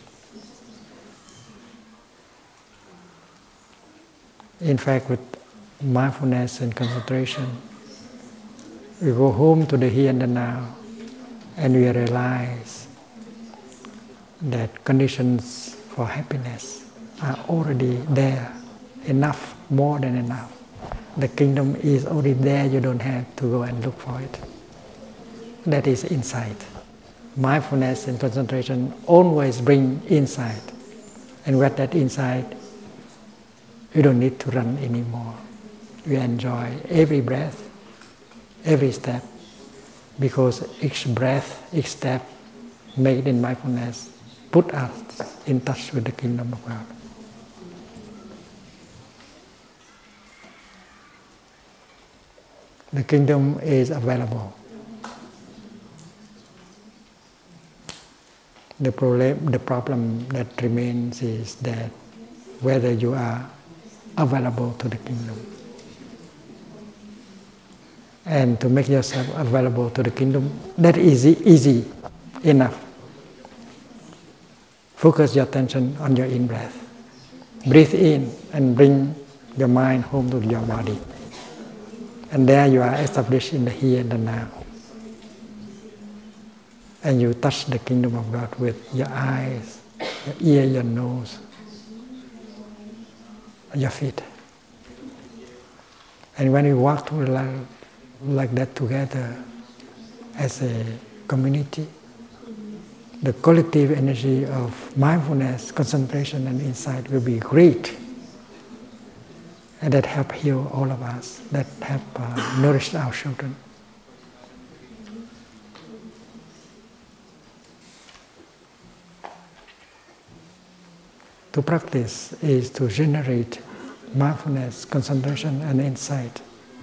In fact, with mindfulness and concentration, we go home to the here and the now, and we realize that conditions for happiness are already there, enough, more than enough. The kingdom is already there, you don't have to go and look for it. That is insight. Mindfulness and concentration always bring insight. And with that insight, you don't need to run anymore. You enjoy every breath, every step, because each breath, each step made in mindfulness put us in touch with the kingdom of God. The kingdom is available. The problem that remains is that whether you are available to the kingdom. And to make yourself available to the kingdom, that is easy enough. Focus your attention on your in-breath. Breathe in and bring your mind home to your body. And there you are established in the here and the now. And you touch the kingdom of God with your eyes, your ear, your nose, your feet. And when we walk through life like that together as a community, the collective energy of mindfulness, concentration and insight will be great. And that help heal all of us, that help nourish our children. To practice is to generate mindfulness, concentration and insight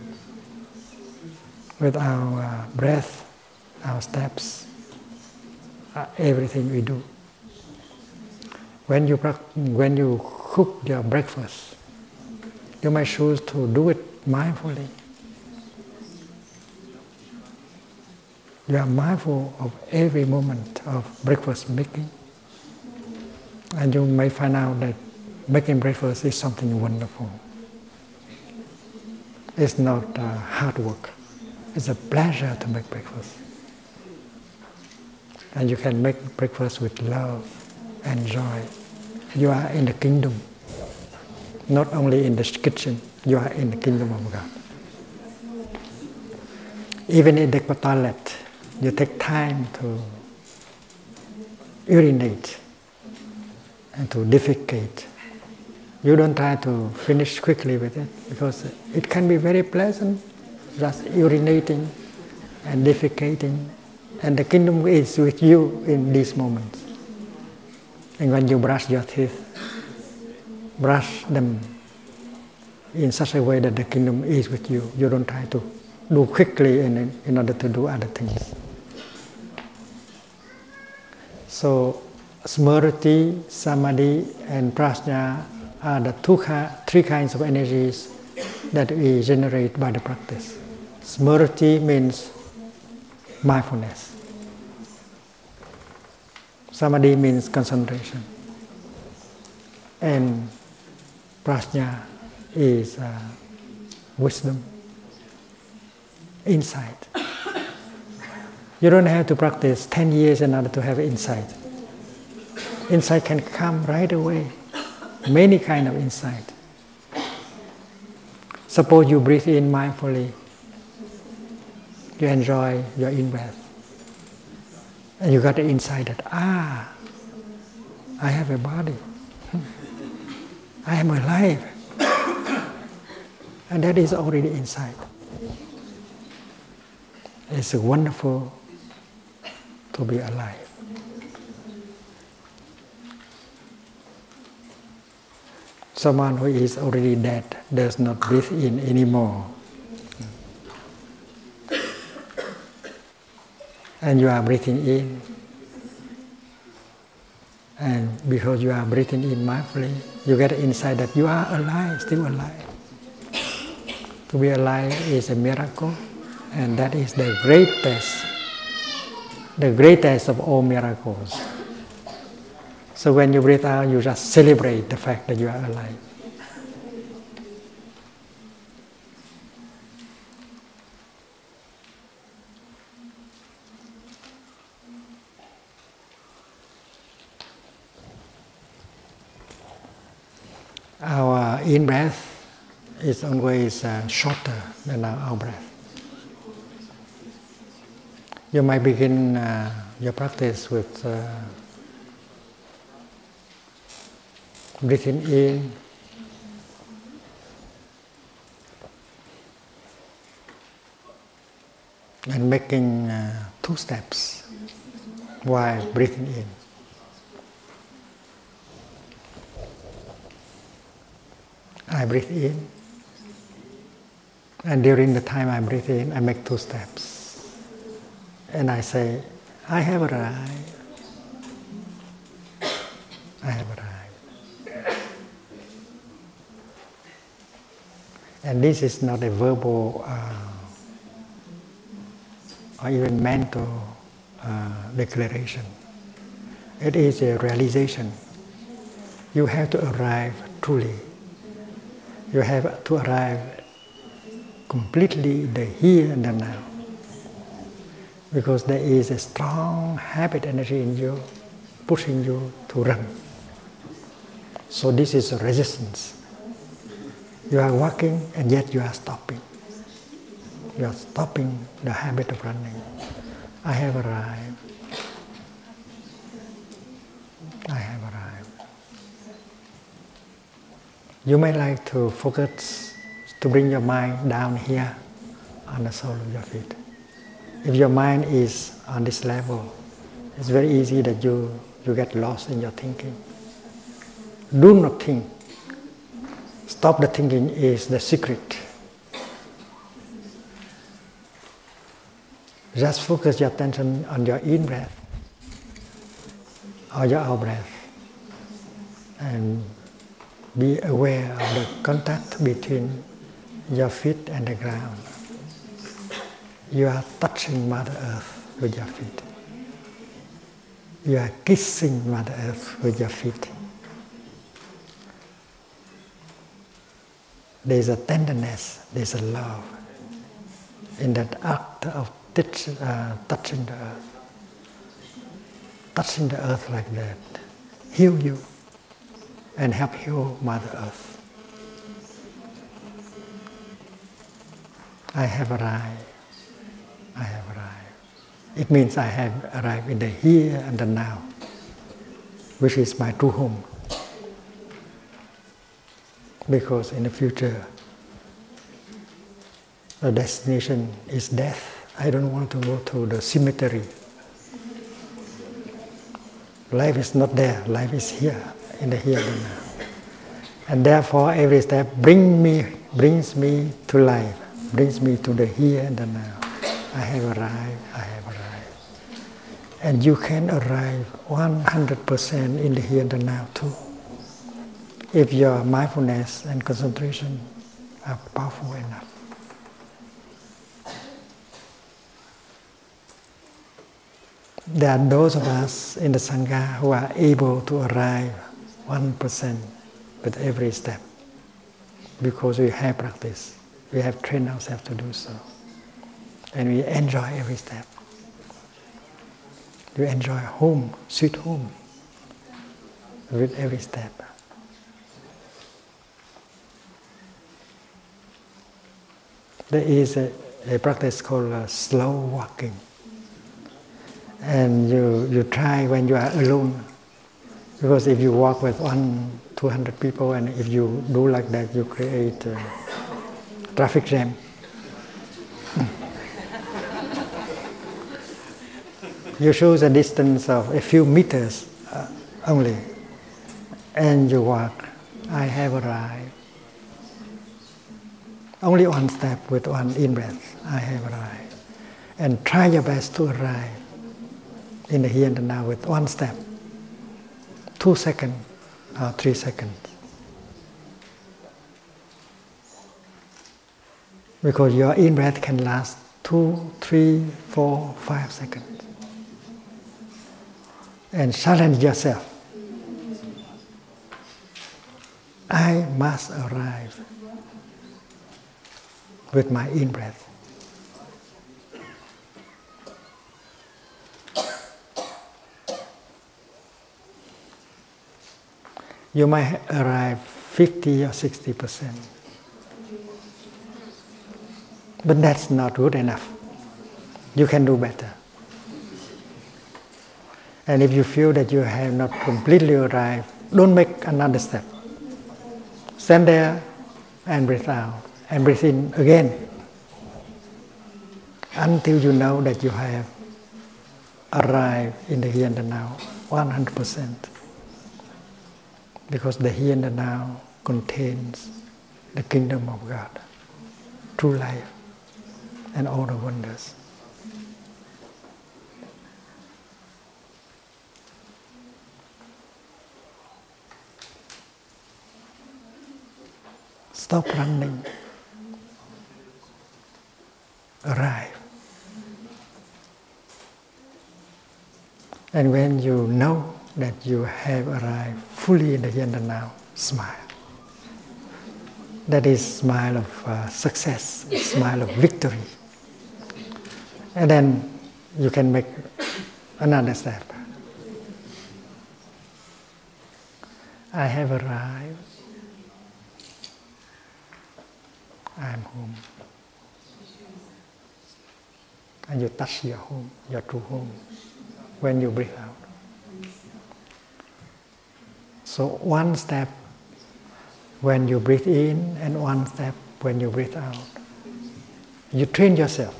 with our breath, our steps, everything we do. When you cook your breakfast, you might choose to do it mindfully. You are mindful of every moment of breakfast making. And you may find out that making breakfast is something wonderful. It's not hard work. It's a pleasure to make breakfast. And you can make breakfast with love and joy. You are in the kingdom. Not only in the kitchen, you are in the kingdom of God. Even in the toilet, you take time to urinate and to defecate. You don't try to finish quickly with it, because it can be very pleasant, just urinating and defecating, and the kingdom is with you in these moments. And when you brush your teeth, brush them in such a way that the kingdom is with you. You don't try to do quickly in order to do other things. So Smriti, Samadhi and Prajna are the three kinds of energies that we generate by the practice. Smriti means mindfulness. Samadhi means concentration. And Prajna is wisdom, insight. You don't have to practice 10 years in order to have insight. Insight can come right away. Many kinds of insight. Suppose you breathe in mindfully. You enjoy your in-breath. And you got the insight that, I have a body. I am alive. And that is already inside. It's wonderful to be alive. Someone who is already dead does not breathe in anymore. And you are breathing in. And because you are breathing in mindfully, you get insight that you are alive, still alive. To be alive is a miracle, and that is the greatest of all miracles. So when you breathe out, you just celebrate the fact that you are alive. Our in-breath is always shorter than our out-breath. You might begin your practice with breathing in and making 2 steps while breathing in. I breathe in, and during the time I breathe in, I make 2 steps. And I say, I have arrived. I have arrived. And this is not a verbal or even mental declaration. It is a realization. You have to arrive truly. You have to arrive completely the here and the now. Because there is a strong habit energy in you, pushing you to run. So this is a resistance. You are walking and yet you are stopping. You are stopping the habit of running. I have arrived. I have arrived. You may like to focus, to bring your mind down here on the sole of your feet. If your mind is on this level, it's very easy that you get lost in your thinking. Do not think. Stop the thinking is the secret. Just focus your attention on your in-breath or your out-breath and be aware of the contact between your feet and the ground. You are touching Mother Earth with your feet. You are kissing Mother Earth with your feet. There is a tenderness, there is a love in that act of touching the earth. Touching the earth like that heal you and help heal Mother Earth. I have arrived. I have arrived. It means I have arrived in the here and the now, which is my true home. Because in the future, the destination is death. I don't want to go to the cemetery. Life is not there. Life is here, in the here and now. And therefore, every step brings me to life, brings me to the here and the now. I have arrived. I have arrived. And you can arrive 100% in the here and the now too, if your mindfulness and concentration are powerful enough. There are those of us in the Sangha who are able to arrive 1% with every step because we have practice. We have trained ourselves to do so. And we enjoy every step. We enjoy home, sweet home, with every step. There is a practice called slow walking. And you try when you are alone. Because if you walk with 200 people, and if you do like that, you create a traffic jam. You choose a distance of a few meters only, and you walk. I have arrived. Only one step with one in-breath. I have arrived. And try your best to arrive in the here and the now with one step. 2 seconds or 3 seconds. Because your in-breath can last 2, 3, 4, 5 seconds. And challenge yourself. I must arrive with my in-breath. You might arrive 50 or 60%. But that's not good enough. You can do better. And if you feel that you have not completely arrived, don't make another step. Stand there and breathe out and breathe in again until you know that you have arrived in the here and the now 100%. Because the here and the now contains the kingdom of God, true life, and all the wonders. Stop running. Arrive. And when you know that you have arrived fully in the here and the now, smile. That is smile of success, smile of victory. And then you can make another step. I have arrived. I am home. And you touch your home, your true home, when you breathe out. So one step when you breathe in and one step when you breathe out. You train yourself.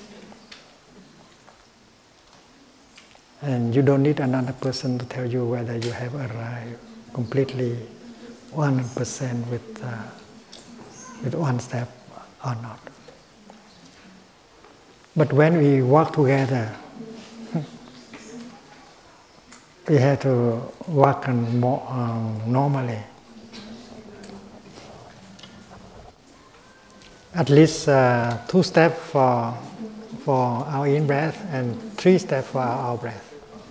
And you don't need another person to tell you whether you have arrived completely 100% with one step or not. But when we walk together, we have to walk normally. At least 2 steps for our in-breath and 3 steps for our out-breath.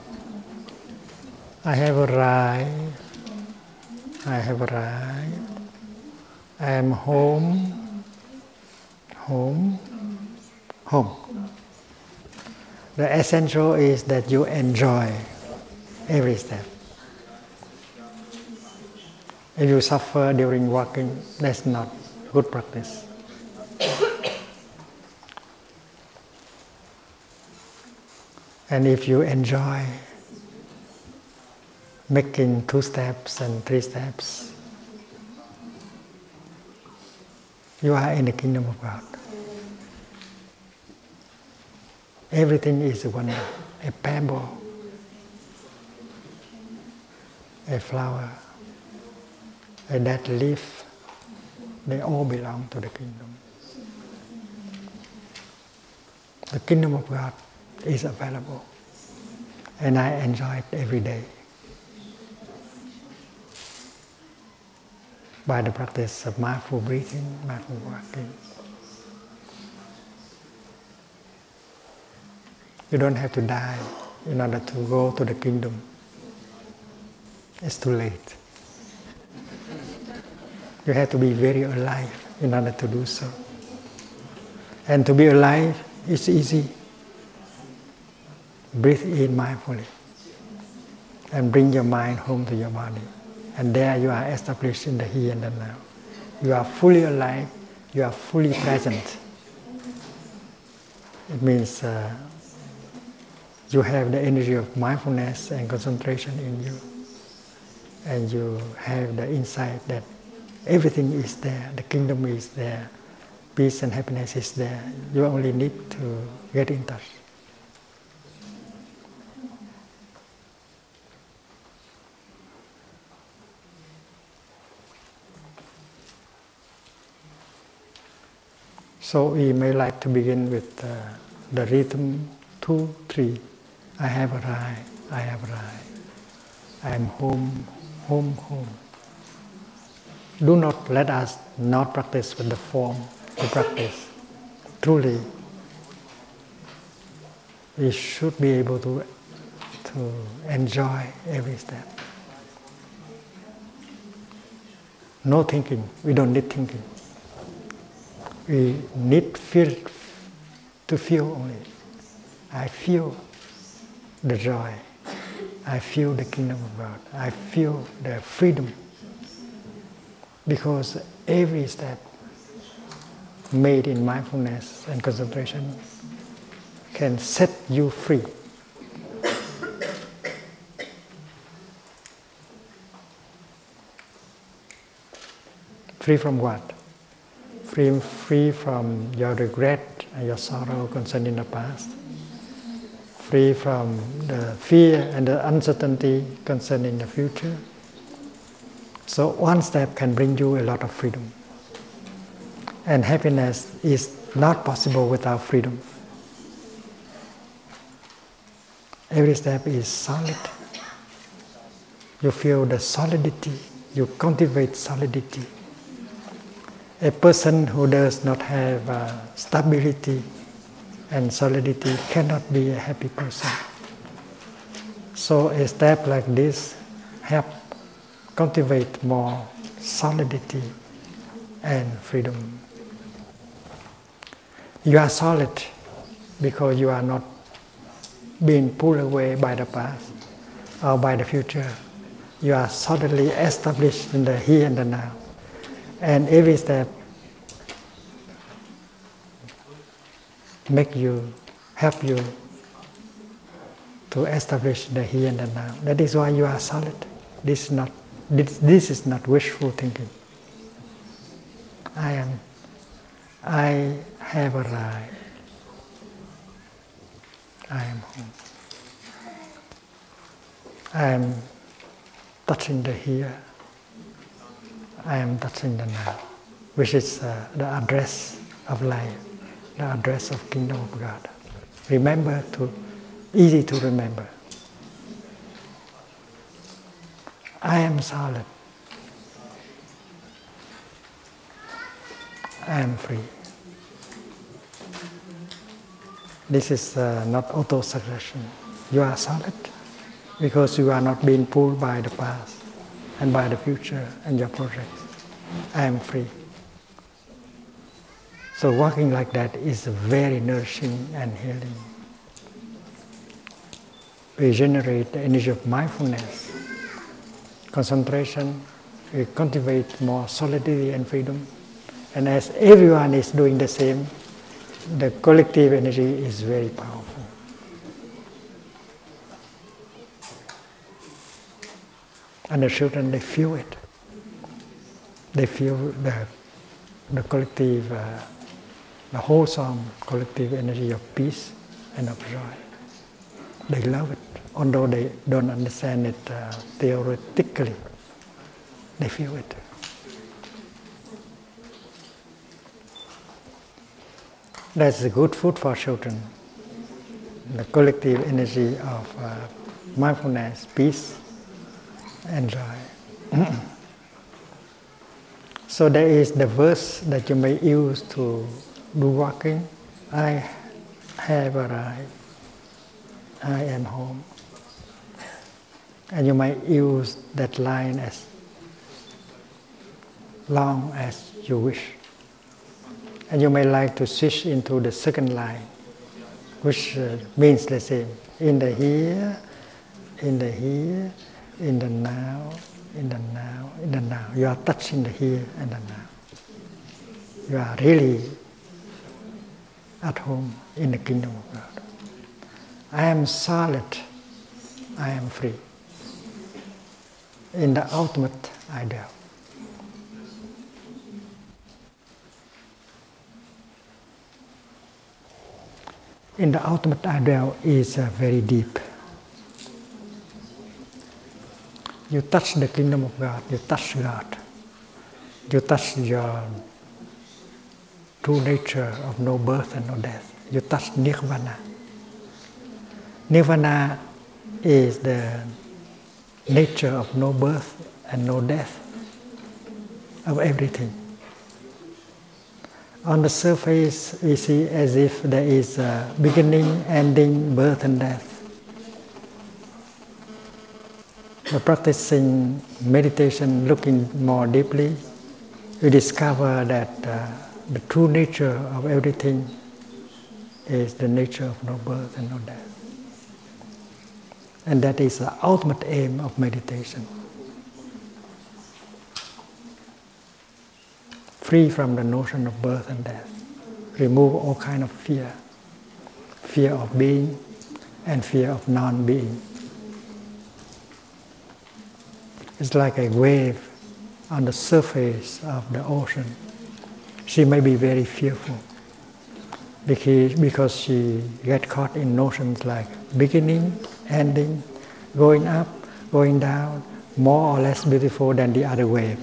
I have arrived. I have arrived. I am home. Home. Home. The essential is that you enjoy every step. If you suffer during walking, that's not good practice. And if you enjoy making 2 steps and 3 steps, you are in the kingdom of God. Everything is a wonder. A pebble, a flower, a dead leaf, they all belong to the kingdom. The kingdom of God is available, and I enjoy it every day by the practice of mindful breathing, mindful walking. You don't have to die in order to go to the kingdom. It's too late. You have to be very alive in order to do so. And to be alive is easy. Breathe in mindfully and bring your mind home to your body. And there you are established in the here and the now. You are fully alive, you are fully present. It means you have the energy of mindfulness and concentration in you. And you have the insight that everything is there, the kingdom is there, peace and happiness is there. You only need to get in touch. So we may like to begin with the rhythm 2, 3. I have arrived, I have arrived. I am home, home, home. Do not let us not practice with the form to practice. Truly, we should be able to enjoy every step. No thinking, we don't need thinking. We need to feel only. I feel the joy. I feel the kingdom of God. I feel the freedom. Because every step made in mindfulness and concentration can set you free. Free from what? Free from your regret and your sorrow concerning the past. Free from the fear and the uncertainty concerning the future. So one step can bring you a lot of freedom. And happiness is not possible without freedom. Every step is solid. You feel the solidity. You cultivate solidity. A person who does not have stability and solidity cannot be a happy person. So a step like this helps cultivate more solidity and freedom. You are solid because you are not being pulled away by the past or by the future. You are solidly established in the here and the now. And every step help you to establish the here and the now. That is why you are solid. This is not wishful thinking. I have arrived. I am home. I am touching the here. I am touching the now, which is the address of life, the address of Kingdom of God. Easy to remember. I am solid. I am free. This is not auto-suggestion. You are solid because you are not being pulled by the past and by the future and your projects. I am free. So walking like that is very nourishing and healing. We generate the energy of mindfulness, concentration, we cultivate more solidity and freedom. And as everyone is doing the same, the collective energy is very powerful. And the children, they feel it. They feel the collective, the wholesome collective energy of peace and of joy. They love it, although they don't understand it theoretically. They feel it. That's a good food for children. The collective energy of mindfulness, peace, and joy. So there is the verse that you may use to do walking. I have arrived. I am home. And you might use that line as long as you wish. And you may like to switch into the second line, which means the same. In the here, in the here, in the now, in the now, in the now. You are touching the here and the now. You are really at home in the kingdom of God. I am solid, I am free. In the ultimate ideal. In the ultimate ideal is very deep. You touch the kingdom of God, you touch God. You touch your true nature of no birth and no death. You touch Nirvana. Nirvana is the nature of no birth and no death of everything. On the surface, we see as if there is a beginning, ending, birth and death. By practicing meditation, looking more deeply, we discover that the true nature of everything is the nature of no birth and no death. And that is the ultimate aim of meditation. Free from the notion of birth and death. Remove all kind of fear. Fear of being and fear of non-being. It's like a wave on the surface of the ocean. She may be very fearful because she gets caught in notions like beginning, ending, going up, going down, more or less beautiful than the other wave.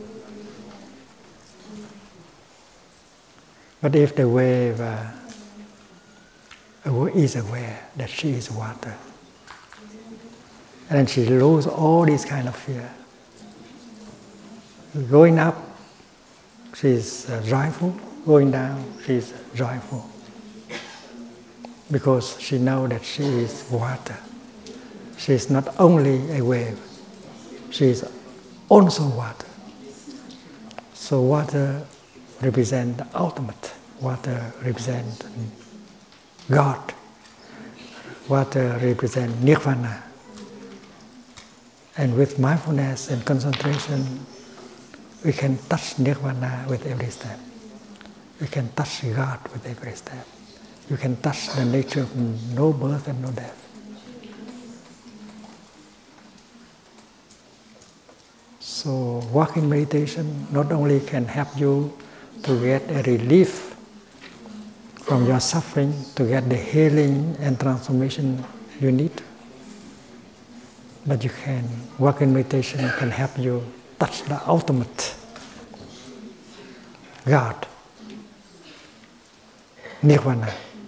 But if the wave is aware that she is water, and then she loses all these kind of fear. Going up, she is joyful. Going down, she is joyful. Because she knows that she is water. She is not only a wave, she is also water. So water represents the ultimate. Water represents God. Water represents Nirvana. And with mindfulness and concentration, we can touch Nirvana with every step. We can touch God with every step. You can touch the nature of no birth and no death. So walking meditation not only can help you to get a relief from your suffering, to get the healing and transformation you need, but walking meditation can help you touch the ultimate God, Nirvana.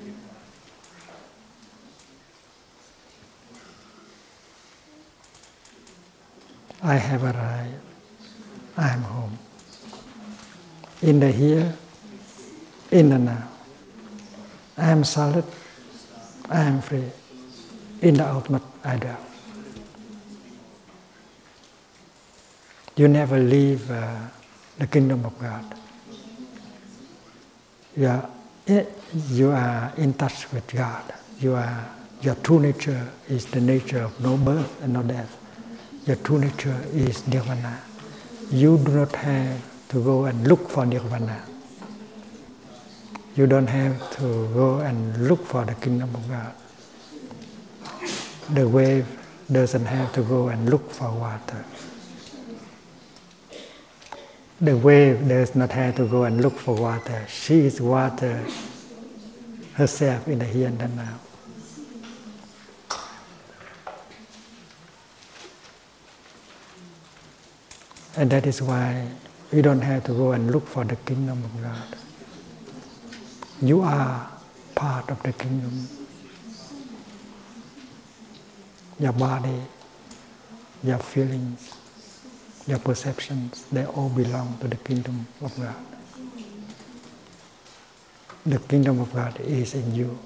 I have arrived. I am home. In the here, in the now. I am solid. I am free. In the ultimate ideal. You never leave the kingdom of God. You are in touch with God. Your true nature is the nature of no birth and no death. Your true nature is Nirvana. You do not have to go and look for Nirvana. You don't have to go and look for the kingdom of God. The wave doesn't have to go and look for water. The wave does not have to go and look for water. She is water herself in the here and the now. And that is why we don't have to go and look for the kingdom of God. You are part of the kingdom. Your body, your feelings, your perceptions, they all belong to the kingdom of God. The kingdom of God is in you.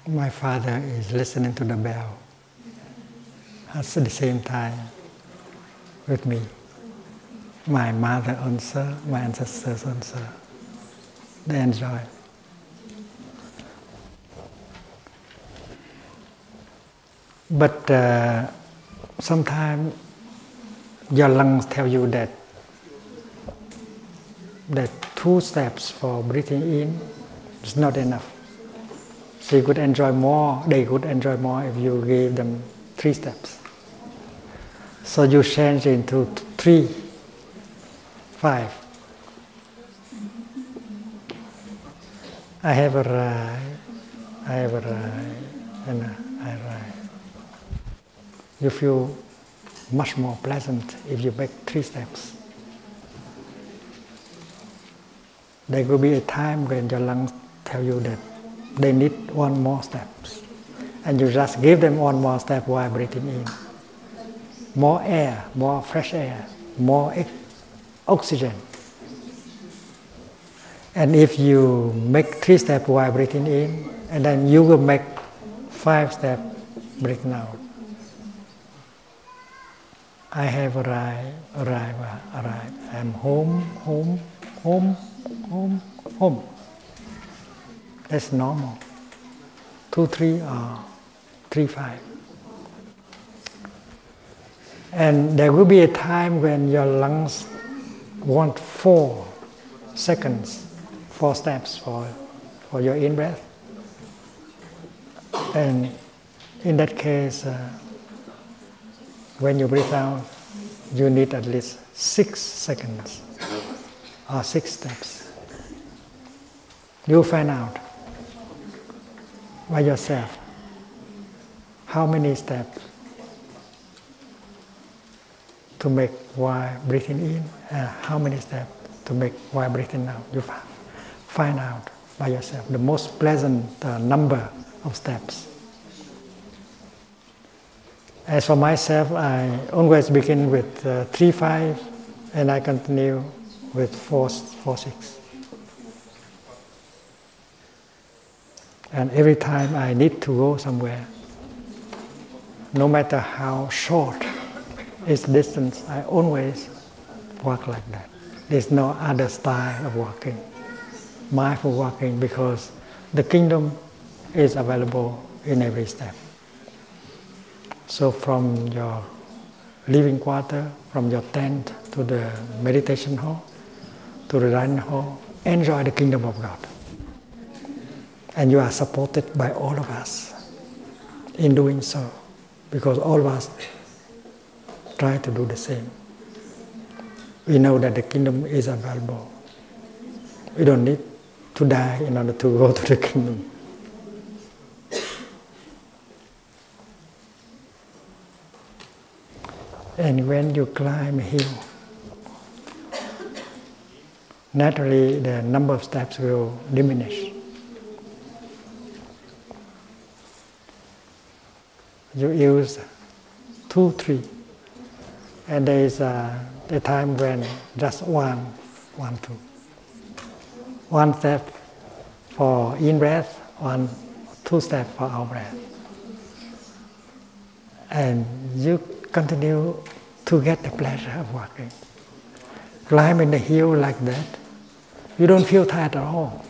My father is listening to the bell at the same time with me. My mother also, my ancestors also, they enjoy. But sometimes your lungs tell you that 2 steps for breathing in is not enough. So you could enjoy more, they could enjoy more if you gave them 3 steps. So you change into 3, 5. I have arrived, and I arrive. You feel much more pleasant if you make 3 steps. There will be a time when your lungs tell you that they need 1 more step. And you just give them 1 more step while breathing in. More air, more fresh air, more oxygen. And if you make 3 steps while breathing in, and then you will make 5 steps breathing out. I have arrived. I'm home. That's normal. 2, 3 or 3, 5. And there will be a time when your lungs want 4 seconds, 4 steps for your in-breath. And in that case, when you breathe out, you need at least 6 seconds or 6 steps. You'll find out by yourself how many steps to make while breathing in and how many steps to make while breathing out. You find out by yourself the most pleasant number of steps. As for myself, I always begin with 3, 5, and I continue with 4, 6. And every time I need to go somewhere, no matter how short is the distance, I always walk like that. There's no other style of walking, mindful walking, because the kingdom is available in every step. So from your living quarter, from your tent to the meditation hall, to the dining hall, enjoy the kingdom of God. And you are supported by all of us in doing so, because all of us try to do the same. We know that the kingdom is available. We don't need to die in order to go to the kingdom. And when you climb a hill, naturally the number of steps will diminish. You use 2, 3, and there is a time when just 1, 2. 1 step for in-breath, 2 steps for out-breath. And you continue to get the pleasure of walking. Climbing the hill like that, you don't feel tired at all.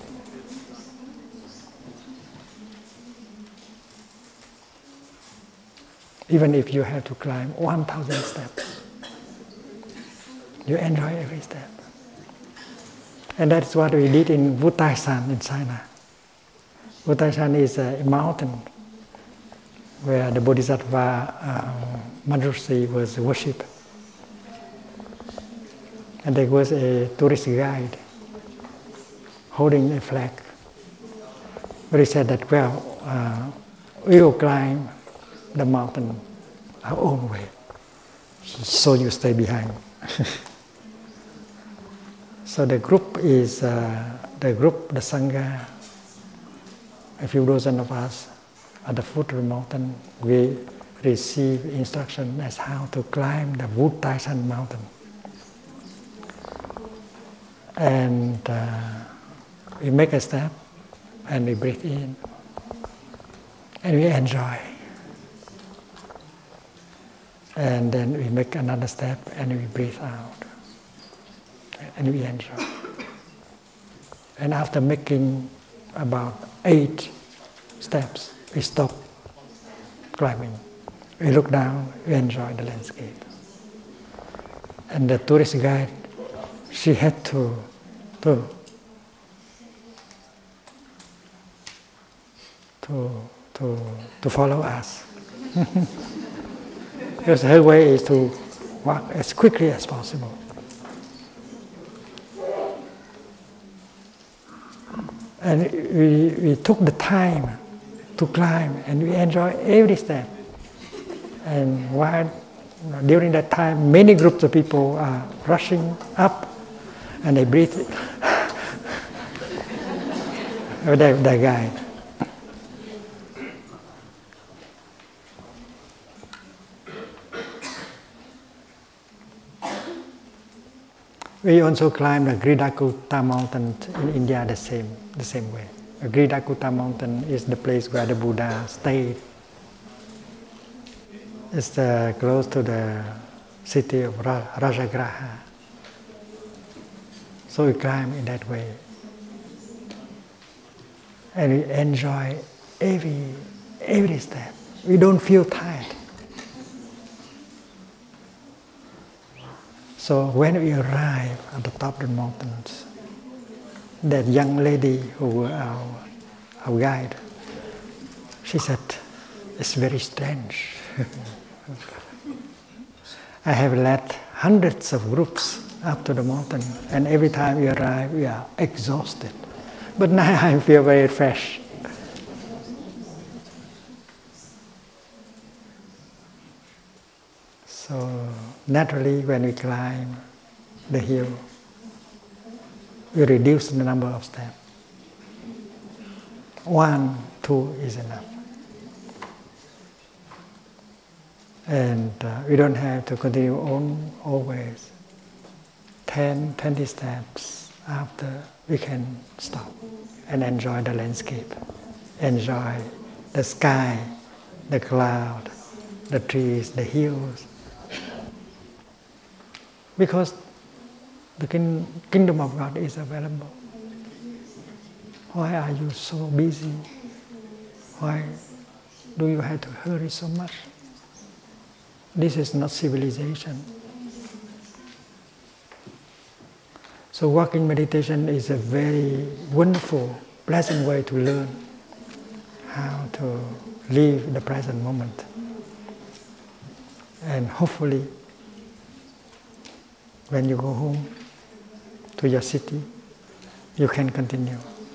Even if you have to climb 1,000 steps, you enjoy every step. And that's what we did in Wutai-shan in China. Wutai-shan is a mountain where the Bodhisattva Manjushri was worshipped. And there was a tourist guide holding a flag, where he said that, we will climb the mountain our own way, so you stay behind. So the group is, the Sangha, a few dozen of us, at the foot of the mountain, we receive instruction as how to climb the Wutai-shan mountain. And we make a step and we breathe in. and we enjoy. And then we make another step and we breathe out. And we enjoy. And after making about 8 steps, we stop climbing. We look down, we enjoy the landscape. And the tourist guide, she had to follow us. Because her way is to walk as quickly as possible. And we took the time to climb, and we enjoy every step. And while during that time, many groups of people are rushing up, and they breathe. The guide. We also climbed the Gridakuta mountain in India the same way. The Gridakuta mountain is the place where the Buddha stayed. It's close to the city of Rajagraha. So we climb in that way. And we enjoy every step. We don't feel tired. So when we arrive at the top of the mountains, that young lady who was our guide, she said, "It's very strange. I have led hundreds of groups up to the mountain, and every time we arrive, we are exhausted. But now I feel very fresh." So naturally, when we climb the hill, we reduce the number of steps. 1, 2 is enough. And we don't have to continue on always. 10, 20 steps after, we can stop and enjoy the landscape, enjoy the sky, the cloud, the trees, the hills. Because the kingdom of God is available. Why are you so busy? Why do you have to hurry so much? This is not civilization. So walking meditation is a very wonderful, pleasant way to learn how to live the present moment. And hopefully, when you go home to your city, you can continue.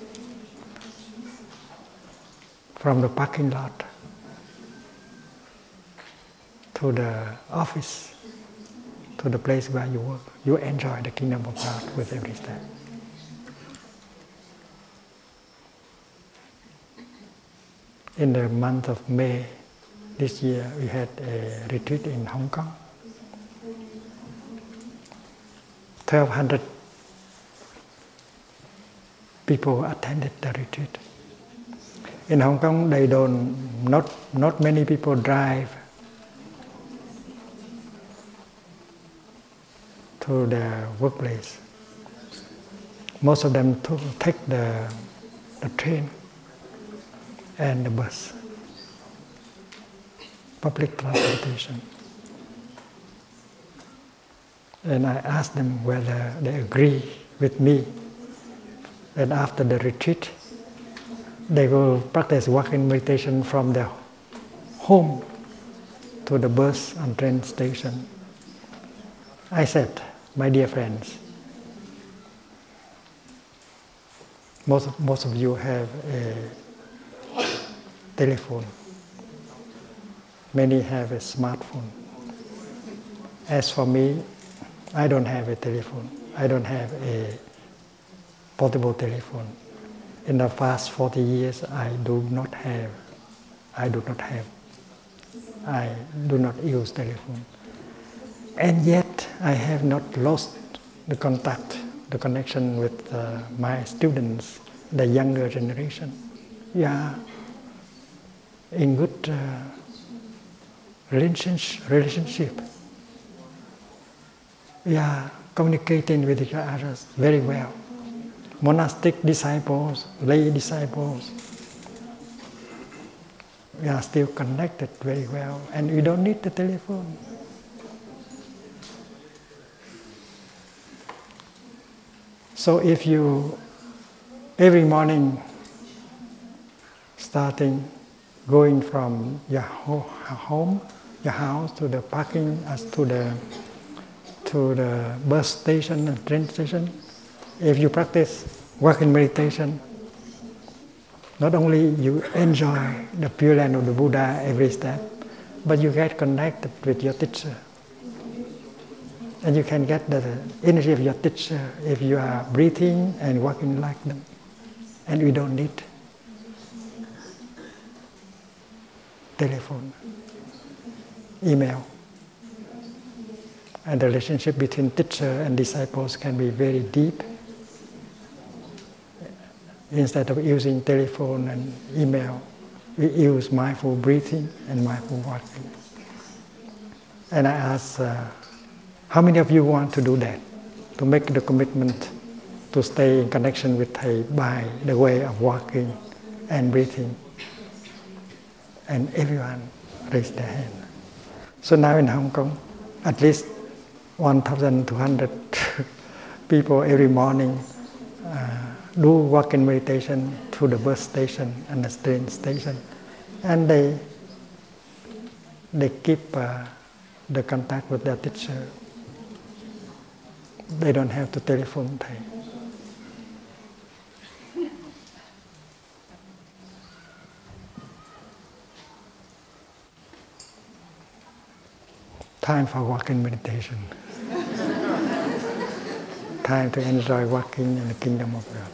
From the parking lot to the office, to the place where you work, you enjoy the kingdom of God with every step. In the month of May this year, we had a retreat in Hong Kong. 1,200 people attended the retreat. In Hong Kong, not many people drive to their workplace. Most of them take the train and the bus, public transportation. And I asked them whether they agree with me that after the retreat, they will practice walking meditation from their home to the bus and train station. I said, my dear friends, most of you have a telephone. Many have a smartphone. As for me, I don't have a telephone. I don't have a portable telephone. In the past 40 years, I do not use telephone. And yet, I have not lost the contact, the connection with my students, the younger generation. We are in good relationship. We are communicating with each other very well. Monastic disciples, lay disciples, we are still connected very well, and we don't need the telephone. So if you, every morning, starting, going from your home, your house to the parking, to the bus station and train station, if you practice walking meditation, not only you enjoy the Pure Land of the Buddha every step, but you get connected with your teacher. And you can get the energy of your teacher if you are breathing and walking like them. And we don't need telephone, email. And the relationship between teacher and disciples can be very deep. Instead of using telephone and email, we use mindful breathing and mindful walking. And I ask, how many of you want to do that? To make the commitment to stay in connection with Thầy by the way of walking and breathing? And everyone raised their hand. So now in Hong Kong, at least 1,200 people every morning do walking meditation to the bus station and the train station. And they keep the contact with their teacher. They don't have to telephone Thầy. Time for walking meditation. Time to enjoy walking in the kingdom of God.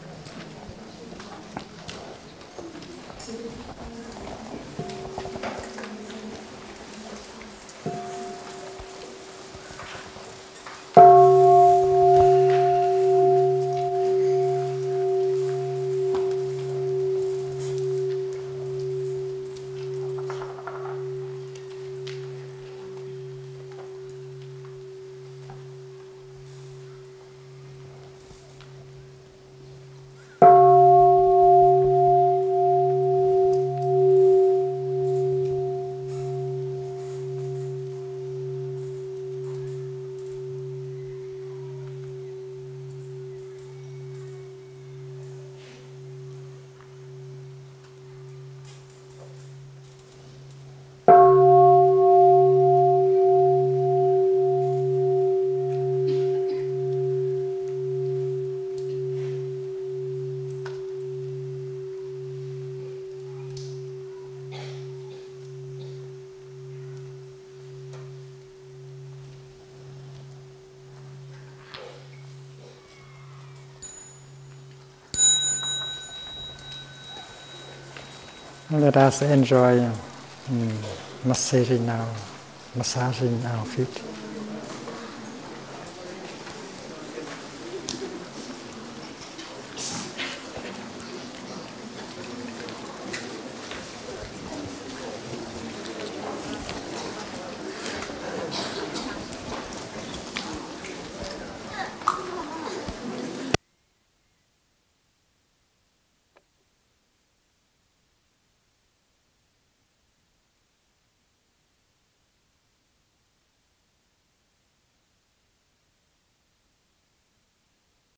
Let us enjoy massaging our feet.